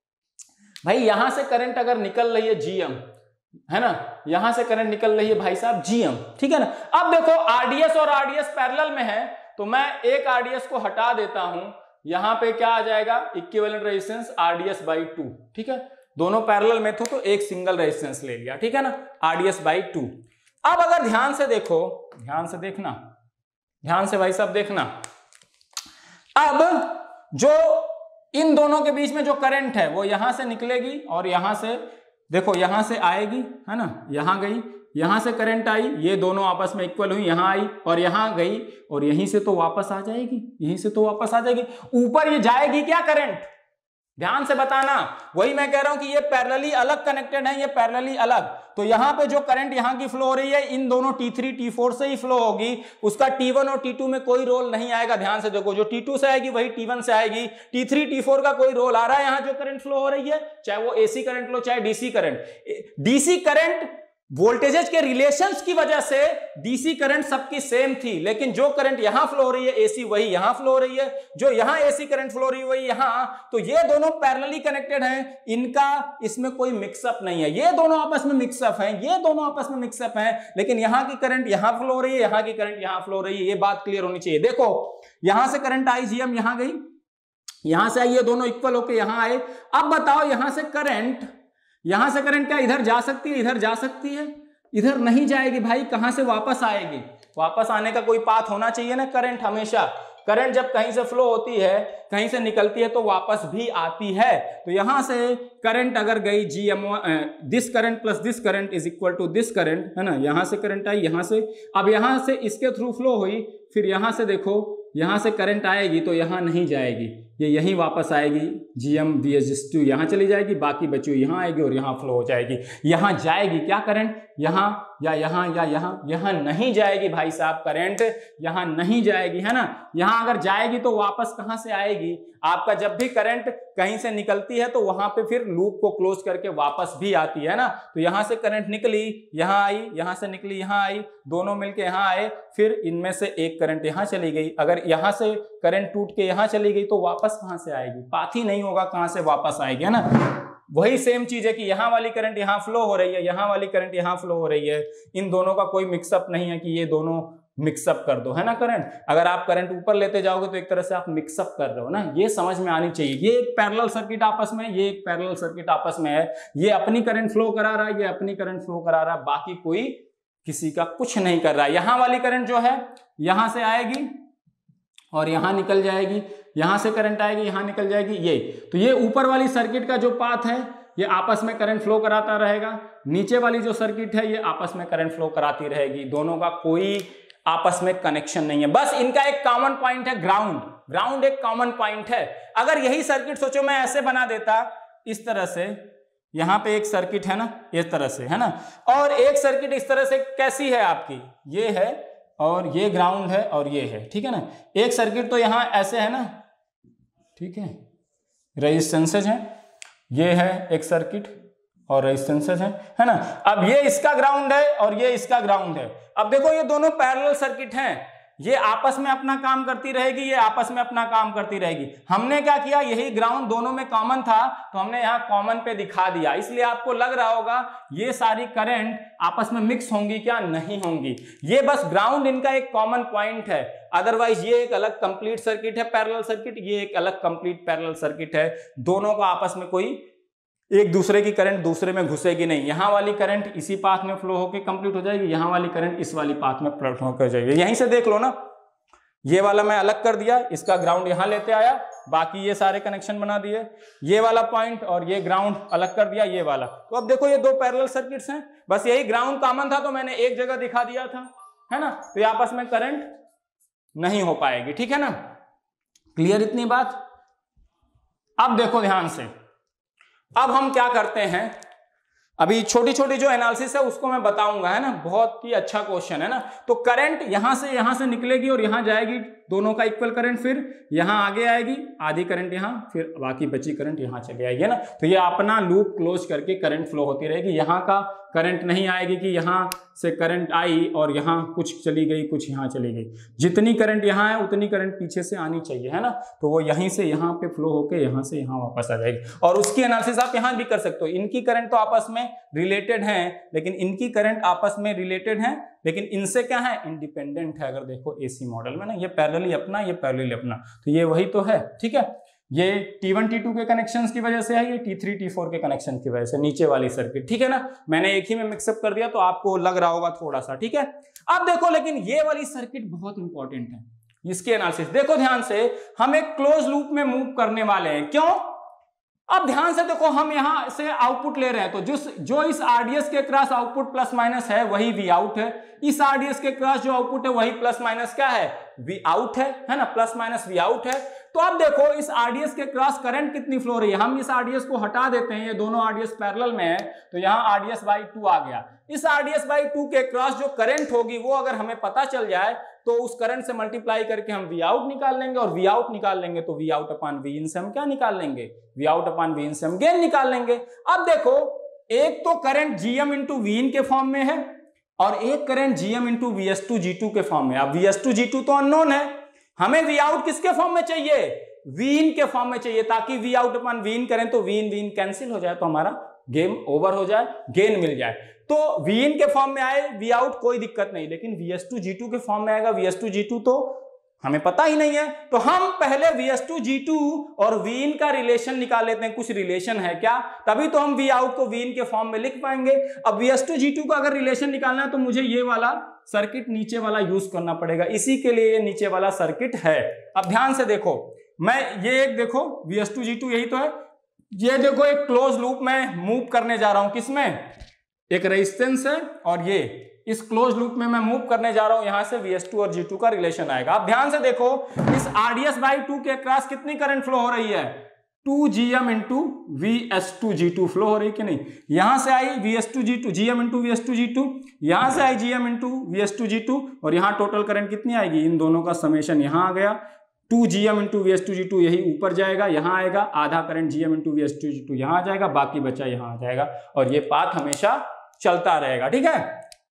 भाई, यहां से करंट अगर निकल रही है जीएम, है ना, यहां से करंट निकल रही है भाई साहब जीएम, ठीक है ना। अब देखो आरडीएस और आरडीएस पैरेलल में है, तो मैं एक आरडीएस को हटा देता हूं, यहां पे क्या आ जाएगा? Equivalent resistance RDS by two, ठीक है। दोनों पैरेलल में थे तो एक सिंगल रेजिस्टेंस ले लिया, ठीक है ना, आरडीएस बाई टू। अब अगर ध्यान से देखो, ध्यान से देखना, ध्यान से भाई साहब देखना, अब जो इन दोनों के बीच में जो करंट है वो यहां से निकलेगी और यहां से देखो यहां से आएगी, है ना, यहां गई, यहां से करंट आई, ये दोनों आपस में इक्वल हुई, यहां आई और यहां गई, और यहीं से तो वापस आ जाएगी, यहीं से तो वापस आ जाएगी, ऊपर ये जाएगी क्या करंट? ध्यान से बताना, वही मैं कह रहा हूं कि ये पैरेलली अलग कनेक्टेड है, ये पैरेलली अलग, तो यहां पे जो करंट यहां की फ्लो हो रही है इन दोनों टी थ्री टी फोर से ही फ्लो होगी, उसका टी वन और टी टू में कोई रोल नहीं आएगा। ध्यान से देखो, जो टी टू से आएगी वही टी वन से आएगी, टी थ्री टी फोर का कोई रोल आ रहा है यहां जो करंट फ्लो हो रही है, चाहे वो एसी करंट लो चाहे DC current. DC current voltages के रिलेशंस की वजह से डीसी करंट सबकी सेम थी, लेकिन जो करंट यहां फ्लो हो रही है एसी वही यहां फ्लो हो रही है, जो यहां एसी करंट फ्लो हो रही है वही यहां, तो ये दोनों पैरेलली कनेक्टेड हैं, इनका इसमें कोई मिक्सअप नहीं है, ये दोनों आपस में मिक्सअप हैं, ये दोनों आपस में मिक्सअप हैं, लेकिन यहां की करंट यहां फ्लो हो रही है, यहां की करंट यहां फ्लो हो रही है, ये बात क्लियर होनी चाहिए। देखो यहां से करंट आई जीएम, यहां गई, यहां से आई, ये दोनों इक्वल होकर यहां आए। अब बताओ यहां से करंट यहां से करंट क्या इधर जा सकती है? इधर जा सकती है? इधर नहीं जाएगी भाई, कहां से वापस आएगी? वापस आने का कोई पाथ होना चाहिए ना। करंट हमेशा, करंट जब कहीं से फ्लो होती है, कहीं से निकलती है तो वापस भी आती है। तो यहां से करंट अगर गई G M, this current plus this current is equal to this current, है ना, यहां से करंट आई, यहां से, अब यहां से इसके थ्रू फ्लो हुई, फिर यहां से देखो यहां से करंट आएगी तो यहां नहीं जाएगी, ये यहीं वापस आएगी, जीएम वीएस टू यहां चली जाएगी, बाकी बची हुई यहां आएगी और यहां फ्लो हो जाएगी। यहां जाएगी क्या करंट? यहां या यहां या यहां? यहां नहीं जाएगी भाई साहब करंट, यहां नहीं जाएगी, है ना। यहां अगर जाएगी तो वापस कहां से आएगी? आपका जब भी करंट कहीं से निकलती है तो वहां पे फिर लूप को क्लोज करके वापस भी आती है ना। तो यहां से करंट निकली, यहां आई, यहां से निकली, यहां आई, दोनों मिलके यहां आए, फिर इनमें से एक करंट यहां चली गई। अगर यहां से करंट टूट के यहां चली गई तो वापस कहां से आएगी? पाथ ही नहीं होगा, कहां से वापस आएगी, है ना। वही सेम चीज है कि यहां वाली करंट यहां फ्लो हो रही है, यहां वाली करंट यहां फ्लो हो रही है, इन दोनों का कोई मिक्सअप नहीं है कि ये दोनों मिक्सअप कर दो, है ना करंट। अगर आप करंट ऊपर लेते जाओगे तो एक तरह से आप मिक्सअप कर रहे हो ना, ये समझ में आनी चाहिए। ये एक पैरेलल सर्किट आपस में, ये एक पैरेलल सर्किट आपस में है, ये अपनी करंट फ्लो करा रहा है, ये अपनी करंट फ्लो करा रहा है, बाकी कोई किसी का कुछ नहीं कर रहा है। यहां वाली करंट जो है यहां से आएगी और यहां निकल जाएगी, यहां से करंट आएगी, यहां निकल जाएगी, ये तो ये ऊपर वाली सर्किट का जो पाथ है ये आपस में करंट फ्लो कराता रहेगा, नीचे वाली जो सर्किट है ये आपस में करंट फ्लो कराती रहेगी। दोनों का कोई आपस में कनेक्शन नहीं है, बस इनका एक कॉमन पॉइंट है ग्राउंड। ग्राउंड एक कॉमन पॉइंट है। अगर यही सर्किट सोचो मैं ऐसे बना देता इस तरह से, यहां पे एक सर्किट है ना इस तरह से, है ना, और एक सर्किट इस तरह से कैसी है आपकी, ये है और ये ग्राउंड है और ये है, ठीक है ना। एक सर्किट तो यहां ऐसे है ना, ठीक है, रेजिस्टेंसेज है, ये है एक सर्किट और रेजिस्टेंसेज है, है ना। अब ये इसका ग्राउंड है और ये इसका ग्राउंड है। अब देखो ये दोनों पैरेलल सर्किट हैं, ये आपस में अपना काम करती रहेगी, ये आपस में अपना काम करती रहेगी। हमने क्या किया, यही ग्राउंड दोनों में कॉमन था तो हमने यहाँ कॉमन पे दिखा दिया, इसलिए आपको लग रहा होगा ये सारी करंट आपस में मिक्स होंगी, क्या नहीं होंगी। ये बस ग्राउंड इनका एक कॉमन पॉइंट है, अदरवाइज ये एक अलग कंप्लीट सर्किट है पैरेलल सर्किट, ये एक अलग कंप्लीट पैरेलल सर्किट है। दोनों का आपस में कोई एक दूसरे की करंट दूसरे में घुसेगी नहीं। यहां वाली करंट इसी पाथ में फ्लो होकर कंप्लीट हो जाएगी, यहां वाली करंट इस वाली पाथ में फ्लो होकर जाएगी। यहीं से देख लो ना, ये वाला मैं अलग कर दिया, इसका ग्राउंड यहां लेते आया, बाकी ये सारे कनेक्शन बना दिए, ये वाला पॉइंट और ये ग्राउंड अलग कर दिया, ये वाला। तो अब देखो ये दो पैरेलल सर्किट्स हैं, बस यही ग्राउंड कॉमन था तो मैंने एक जगह दिखा दिया था, है ना। तो ये आपस में करंट नहीं हो पाएगी, ठीक है ना। क्लियर इतनी बात। अब देखो ध्यान से, अब हम क्या करते हैं, अभी छोटी छोटी जो एनालिसिस है उसको मैं बताऊंगा, है ना, बहुत ही अच्छा क्वेश्चन है ना। तो करंट यहां से यहां से निकलेगी और यहां जाएगी, दोनों का इक्वल करंट, फिर यहां आगे आएगी, आधी करंट यहां, फिर बाकी बची करंट यहां चली आएगी, है ना। तो ये अपना लूप क्लोज करके करंट फ्लो होती रहेगी। यहां का करंट नहीं आएगी कि यहां से करंट आई और यहां कुछ चली गई, कुछ यहां चली गई। जितनी करंट यहां है उतनी करंट पीछे से आनी चाहिए, है ना। तो वो यहीं से यहां पे फ्लो होके यहां से यहां वापस आ जाएगी। और उसकी एनालिसिस आप यहां भी कर सकते हो। इनकी करंट तो आपस में रिलेटेड है, लेकिन इनकी करंट आपस में रिलेटेड है, लेकिन इनसे क्या है, इंडिपेंडेंट है। अगर देखो एसी मॉडल में ना, ये पैरेलली अपना, ये पैरेलली अपना, तो ये वही तो है, ठीक है। ये टी वन टी टू के कनेक्शंस की वजह से है, ये टी थ्री टी फोर के कनेक्शन की वजह से, नीचे वाली सर्किट, ठीक है ना। मैंने एक ही में मिक्सअप कर दिया तो आपको लग रहा होगा थोड़ा सा, ठीक है। अब देखो, लेकिन ये वाली सर्किट बहुत इंपॉर्टेंट है, इसकी एनालिसिस देखो ध्यान से। हम एक क्लोज लूप में मूव करने वाले हैं, क्यों। अब ध्यान से देखो, हम यहां से आउटपुट ले रहे हैं, तो जो जो इस आरडीएस के क्रॉस आउटपुट प्लस माइनस है वही वी आउट है। इस आरडीएस के क्रॉस जो आउटपुट है वही प्लस माइनस क्या है, वी आउट है, है ना, प्लस माइनस वी आउट है। तो अब देखो इस आरडीएस के क्रॉस करंट कितनी फ्लो रही है। हम इस आरडीएस को हटा देते हैं, ये दोनों आरडीएस पैरेलल में है, तो यहाँ आरडीएस बाई टू आ गया। इस आरडीएस बाई टू के क्रॉस जो करंट होगी वो अगर हमें पता चल जाए तो उस करंट से मल्टीप्लाई करके हम वी आउट निकाल लेंगे, और वी आउट निकाल लेंगे तो V out upon V in से हम क्या निकाल लेंगे, V out upon V in से हम गेन निकाल लेंगे। अब देखो, एक तो current GM into V in के फॉर्म में है और एक current GM into V S two G two के फॉर्म में। अब V S two G two तो अननोन है, हमें वी आउट किसके फॉर्म में चाहिए, वी इन के फॉर्म में चाहिए, ताकि V out upon V in करें तो V in V in cancel हो जाए, तो हमारा गेम ओवर हो जाए, गेन मिल जाए। तो वी इन के फॉर्म में आए वी आउट कोई दिक्कत नहीं, लेकिन V S two G two के फॉर्म में आएगा V S two G two तो हमें पता ही नहीं है। तो हम पहले V S two G two और वी इन का रिलेशन निकाल लेते हैं, कुछ रिलेशन है क्या, तभी तो हम वी आउट को वी इन के फॉर्म में लिख पाएंगे। अब V S two G two का अगर रिलेशन निकालना है तो मुझे ये वाला सर्किट नीचे वाला यूज करना पड़ेगा, इसी के लिए ये नीचे वाला सर्किट है। अब ध्यान से देखो, मैं ये एक देखो V S two G two यही तो है, ये देखो एक क्लोज लूप में मूव करने जा रहा हूं, किसमें, एक रेजिस्टेंस है और ये इस क्लोज लूप में मैं मूव करने जा रहा हूं, यहां से वी एस टू और जी टू का रिलेशन आएगा। अब ध्यान से देखो, इस आरडीएस बाई टू के क्रॉस कितनी करंट फ्लो हो रही है, two GM into V S two G two flow हो रही कि नहीं। यहां से आई V S two G two, GM into V S two G two, यहां से आई GM into V S two G two, और यहां टोटल करंट कितनी आएगी, इन दोनों का समेशन यहां आ गया, two GM into V S two G two यही ऊपर जाएगा, यहां आएगा, आधा current GM into V S two G two यहां आ जाएगा, बाकी बचा यहां आ जाएगा, और ये पाथ हमेशा चलता रहेगा, ठीक है।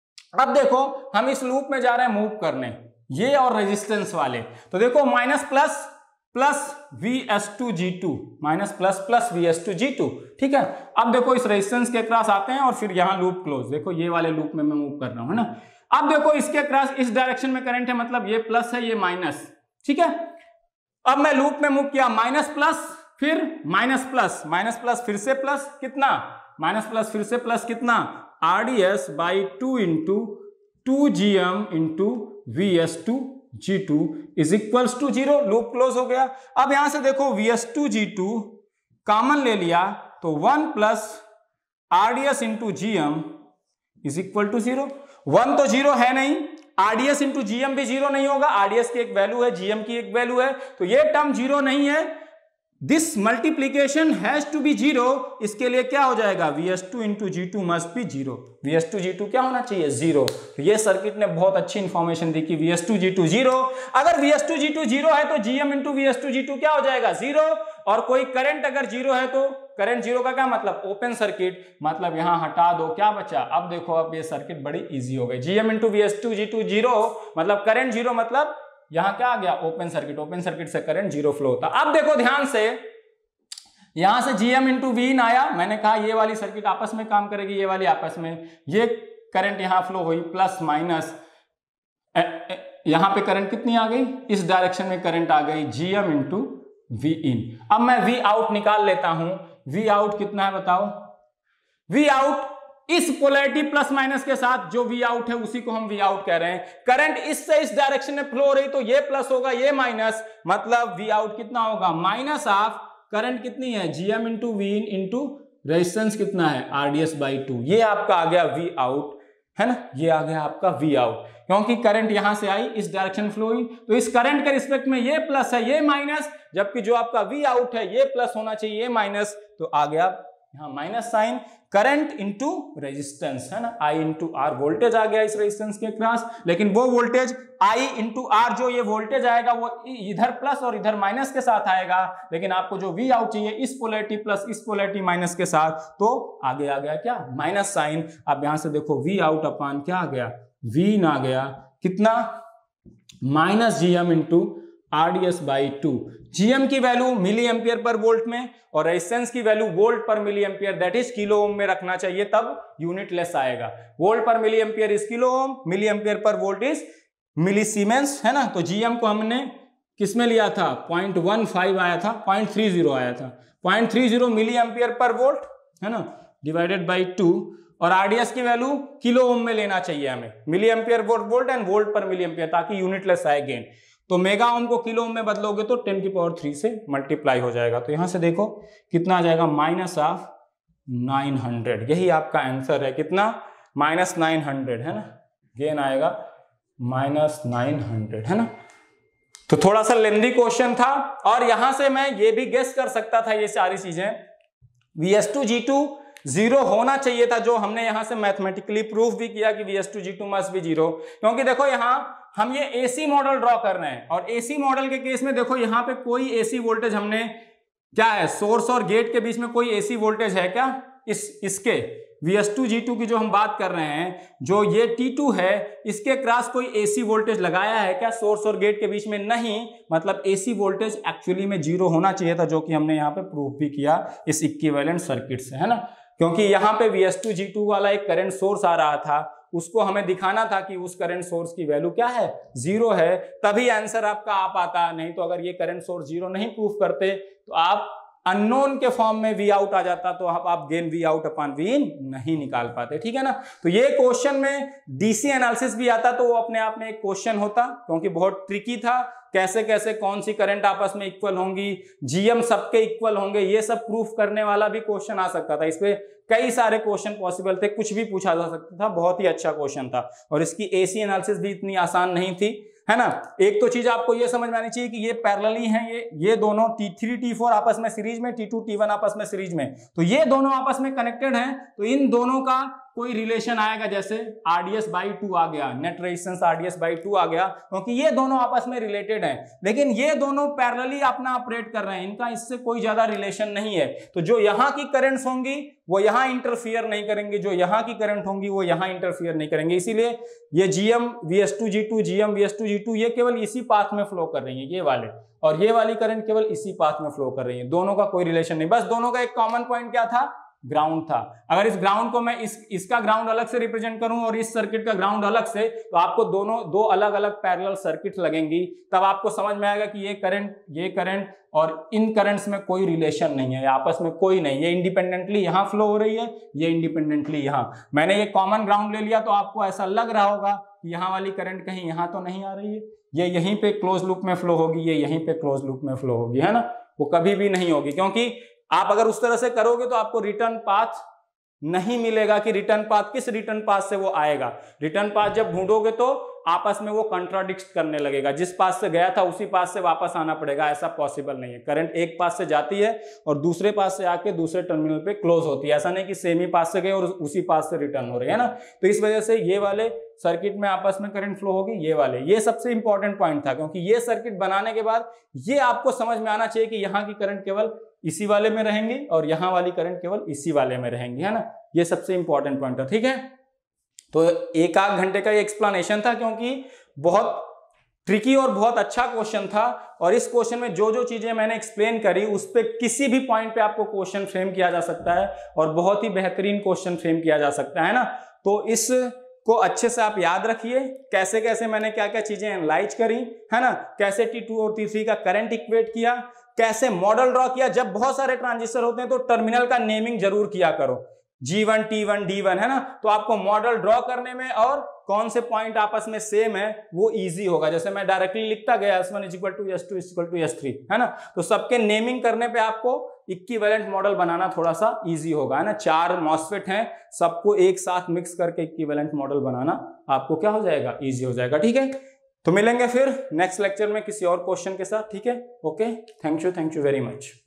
अब देखो, हम इस लूप में जा रहे हैं मूव करने, ये और रेजिस्टेंस वाले, तो देखो minus plus plus V S two G two, minus plus plus V S two G two, ठीक है। अब देखो इस रेजिस्टेंस के क्रॉस आते हैं और फिर यहां लूप क्लोज, देखो ये वाले लूप में मैं मूव कर रहा हूं, है ना। अब देखो इसके क्रॉस इस डायरेक्शन में करंट है, मतलब ये प्लस है ये माइनस, ठीक है। अब मैं लूप में मूव किया, माइनस प्लस फिर माइनस प्लस, माइनस प्लस फिर से प्लस, कितना माइनस प्लस फिर से प्लस, कितना RDS by two into two G M into V S two G two is equals to zero. Loop close हो गया। अब यहां से देखो V S two G two common ले लिया तो one plus RDS into G M is equal to zero. One तो जीरो है नहीं, आरडीएस इंटू जीएम भी जीरो नहीं होगा, आरडीएस की एक वैल्यू है, जीएम की एक वैल्यू है, तो ये टर्म जीरो नहीं है। This multiplication has to be zero. इसके लिए क्या हो जाएगा, V S two into G two must be zero. V S two G two क्या होना चाहिए, जीरो। तो ये सर्किट ने बहुत अच्छी इंफॉर्मेशन दी कि V S two G two zero. अगर V S two G two zero है तो GM into V S two G two क्या हो जाएगा, जीरो। और कोई करंट अगर जीरो है तो करंट जीरो का क्या मतलब, ओपन सर्किट, मतलब यहां हटा दो, क्या बचा। अब देखो अब ये सर्किट बड़ी इजी हो गई। GM into V S two G two zero मतलब करंट जीरो, मतलब यहां क्या आ गया, ओपन सर्किट। ओपन सर्किट से करंट जीरो फ्लो होता। अब देखो ध्यान से, यहां से जीएम इंटू वी इन आया, मैंने कहा ये वाली सर्किट आपस में काम करेगी, ये वाली आपस में, ये करंट यहां फ्लो हुई प्लस माइनस, यहां पे करंट कितनी आ गई, इस डायरेक्शन में करंट आ गई जीएम इंटू वी इन। अब मैं वी आउट निकाल लेता हूं। वी आउट कितना है बताओ, वी आउट इस पोलैरिटी प्लस माइनस के साथ जो वी आउट है उसी को हम वी आउट कह रहे हैं। करंट इससे इस डायरेक्शन में फ्लो हो रही तो ये प्लस होगा, ये माइनस, मतलब वी आउट कितना होगा, माइनस ऑफ करंट कितनी है, GM into V in into resistance कितना है, आरडीएस बाई टू। ये आपका आ गया वी आउट, है ना, ये आ गया आपका वी आउट, क्योंकि करंट यहां से आई, इस डायरेक्शन फ्लो हुई, तो इस करंट के रिस्पेक्ट में ये प्लस है, ये माइनस, जबकि जो आपका वी आउट है ये प्लस होना चाहिए, ये माइनस, तो आ गया यहां minus sign. Current into resistance, है ना, आई इंटू आर, वोल्टेज आ गया इस रेजिस्टेंस के क्रॉस, लेकिन वो वोल्टेज आई इंटू आर, जो ये वोल्टेज आएगा वो इधर प्लस और इधर माइनस के साथ आएगा, लेकिन आपको जो वी आउट चाहिए इस पोलैरिटी प्लस इस पोलैरिटी माइनस के साथ, तो आगे आ गया क्या, माइनस साइन। अब यहां से देखो वी आउट अपान क्या आ गया, वी इन आ गया, कितना, minus GM into RDS by two. GM की वैल्यू मिली एम्पियर पर वोल्ट में और रेजिस्टेंस की वैल्यू वोल्ट पर milli ampere, that is kilo ohm में रखना चाहिए, तब यूनिट लेस आएगा। वोल्ट पर milli ampere is kilo ohm, milli ampere पर वोल्ट इज मिली सीमेंस, है ना। तो जीएम को हमने किस में लिया था, पॉइंट वन फाइव आया था, पॉइंट थ्री जीरो आया था, point three zero milli ampere पर वोल्ट, है ना, डिवाइडेड बाई टू। और आरडीएस की वैल्यू किलो ओम में लेना चाहिए हमें, milli ampere volt and volt पर मिली एम्पियर, ताकि यूनिट लेस आए गेन। तो मेगा ओम को किलो ओम में बदलोगे तो टेन की पावर थ्री से मल्टीप्लाई हो जाएगा। तो यहां से देखो कितना आ जाएगा, माइनस ऑफ नाइन हंड्रेड। यही आपका आंसर है, कितना, माइनस नाइन हंड्रेड, है ना, गेन आएगा माइनस नाइन हंड्रेड, है ना। तो थोड़ा सा लेंदी क्वेश्चन था, और यहां से मैं ये भी गेस कर सकता था ये सारी चीजें, V S two G two zero होना चाहिए था, जो हमने यहां से मैथमेटिकली प्रूफ भी किया कि V S two G two must be zero. क्योंकि देखो यहां हम ये एसी मॉडल ड्रॉ कर रहे हैं, और एसी मॉडल के केस में देखो यहाँ पे कोई एसी वोल्टेज हमने, क्या है, सोर्स और गेट के बीच में कोई एसी वोल्टेज है क्या, इस इसके V S two G two की जो हम बात कर रहे हैं, जो ये टी टू है, इसके क्रॉस कोई एसी वोल्टेज लगाया है क्या सोर्स और गेट के बीच में, नहीं, मतलब एसी वोल्टेज एक्चुअली में जीरो होना चाहिए था, जो कि हमने यहाँ पे प्रूफ भी किया इस इक्विवेलेंट सर्किट से, है ना। क्योंकि यहाँ पे V S two G two वाला एक करंट सोर्स आ रहा था, उसको हमें दिखाना था कि उस करंट सोर्स की वैल्यू क्या है, जीरो है, तभी आंसर आपका आ पाता। नहीं तो अगर ये करंट सोर्स जीरो नहीं प्रूफ करते तो आप अननोन के फॉर्म में वी आउट आ जाता, तो आप, आप gain V out upon V in नहीं निकाल पाते, ठीक है ना। तो ये क्वेश्चन में डीसी एनालिसिस भी आता तो वो अपने आप में एक क्वेश्चन होता, क्योंकि बहुत ट्रिकी था, कैसे कैसे कौन सी करंट आपस में इक्वल होंगी, जीएम सबके इक्वल होंगे, ये सब प्रूफ करने वाला भी क्वेश्चन आ सकता था। इसपे कई सारे क्वेश्चन पॉसिबल थे, कुछ भी पूछा जा सकता था, बहुत ही अच्छा क्वेश्चन था। और इसकी एसी एनालिसिस भी इतनी आसान नहीं थी, है ना। एक तो चीज आपको ये समझ में आनी चाहिए कि ये पैरेलली हैं, ये ये दोनों टी थ्री टी फोर आपस में सीरीज में, टी टू टी वन आपस में सीरीज में, तो ये दोनों आपस में कनेक्टेड हैं, तो इन दोनों का कोई रिलेशन आएगा, जैसे आरडीएस बाई टू आ गया, net resistance RDS by two आ गया, क्योंकि ये दोनों आपस में रिलेटेड हैं। लेकिन ये दोनों पैरेलली अपना ऑपरेट कर रहे हैं, इनका इससे कोई ज्यादा रिलेशन नहीं है। तो जो यहाँ की करंट्स होंगी वो यहाँ इंटरफियर नहीं करेंगे, जो यहाँ की करंट होंगी वो यहाँ इंटरफियर नहीं करेंगे। इसीलिए ये GM V S two G two, GM V S two G two, ये केवल इसी पाथ में फ्लो कर रही है, ये वाले, और ये वाली करंट केवल इसी पाथ में फ्लो कर रही है, दोनों का कोई रिलेशन नहीं। बस दोनों का एक कॉमन पॉइंट क्या था, ग्राउंड था। अगर इस ग्राउंड को मैं इस इसका ग्राउंड अलग से रिप्रेजेंट करूं और इस सर्किट का ग्राउंड अलग से, तो आपको दोनों दो अलग अलग पैरेलल सर्किट लगेंगी, तब आपको समझ में आएगा कि ये करंट ये करंट और इन करंट्स में कोई रिलेशन नहीं है, आपस में कोई नहीं, ये इंडिपेंडेंटली यहां फ्लो हो रही है, ये इंडिपेंडेंटली यहां। मैंने ये कॉमन ग्राउंड ले लिया तो आपको ऐसा लग रहा होगा कि यहां वाली करंट कहीं यहां तो नहीं आ रही है, ये यहीं पे क्लोज लूप में फ्लो होगी, ये यहीं पे क्लोज लूप में फ्लो होगी, है ना, वो कभी भी नहीं होगी, क्योंकि आप अगर उस तरह से करोगे तो आपको रिटर्न पाथ नहीं मिलेगा कि रिटर्न पाथ किस रिटर्न पाथ से वो आएगा। रिटर्न पाथ जब ढूंढोगे तो आपस में वो कंट्राडिक्ट करने लगेगा, जिस पाथ से गया था उसी पाथ से वापस आना पड़ेगा, ऐसा पॉसिबल नहीं है। करंट एक पाथ से जाती है और दूसरे पाथ से आके दूसरे टर्मिनल पे क्लोज होती है, ऐसा नहीं कि सेम ही पाथ से गए और उसी पाथ से रिटर्न हो रही है ना। तो इस वजह से ये वाले सर्किट में आपस में करंट फ्लो होगी, ये वाले, ये सबसे इंपॉर्टेंट पॉइंट था, क्योंकि ये सर्किट बनाने के बाद ये आपको समझ में आना चाहिए कि यहाँ की करंट केवल इसी वाले में रहेंगी और यहाँ वाली करंट केवल इसी वाले में रहेंगी, है ना। ये सबसे इंपॉर्टेंट पॉइंट है, ठीक है। तो एक आध घंटे का ये एक्सप्लेनेशन था, क्योंकि बहुत ट्रिकी और बहुत अच्छा क्वेश्चन था, और इस क्वेश्चन में जो जो चीजें मैंने एक्सप्लेन करी उस पे किसी भी पॉइंट पे आपको क्वेश्चन फ्रेम किया जा सकता है और बहुत ही बेहतरीन क्वेश्चन फ्रेम किया जा सकता है ना। तो इस को अच्छे से आप याद रखिए, कैसे कैसे मैंने क्या क्या चीजें एनालाइज करी, है ना, कैसे टी टू और टी थ्री का करंट इक्वेट किया, कैसे मॉडल ड्रॉ किया। जब बहुत सारे ट्रांजिस्टर होते हैं तो टर्मिनल का नेमिंग जरूर किया करो, G one, T one, D one, है ना, तो आपको मॉडल ड्रॉ करने में और कौन से पॉइंट आपस में सेम है वो इजी होगा। जैसे मैं डायरेक्टली लिखता गया S one is equal to S two is equal to S three, है ना, तो सबके नेमिंग करने पे आपको इक्विवेलेंट मॉडल बनाना थोड़ा सा इजी होगा, है ना। चार मॉसफेट हैं, सबको एक साथ मिक्स करके इक्विवेलेंट मॉडल बनाना आपको क्या हो जाएगा, इजी हो जाएगा, ठीक है। तो मिलेंगे फिर नेक्स्ट लेक्चर में किसी और क्वेश्चन के साथ, ठीक है। Okay, thank you, thank you very much.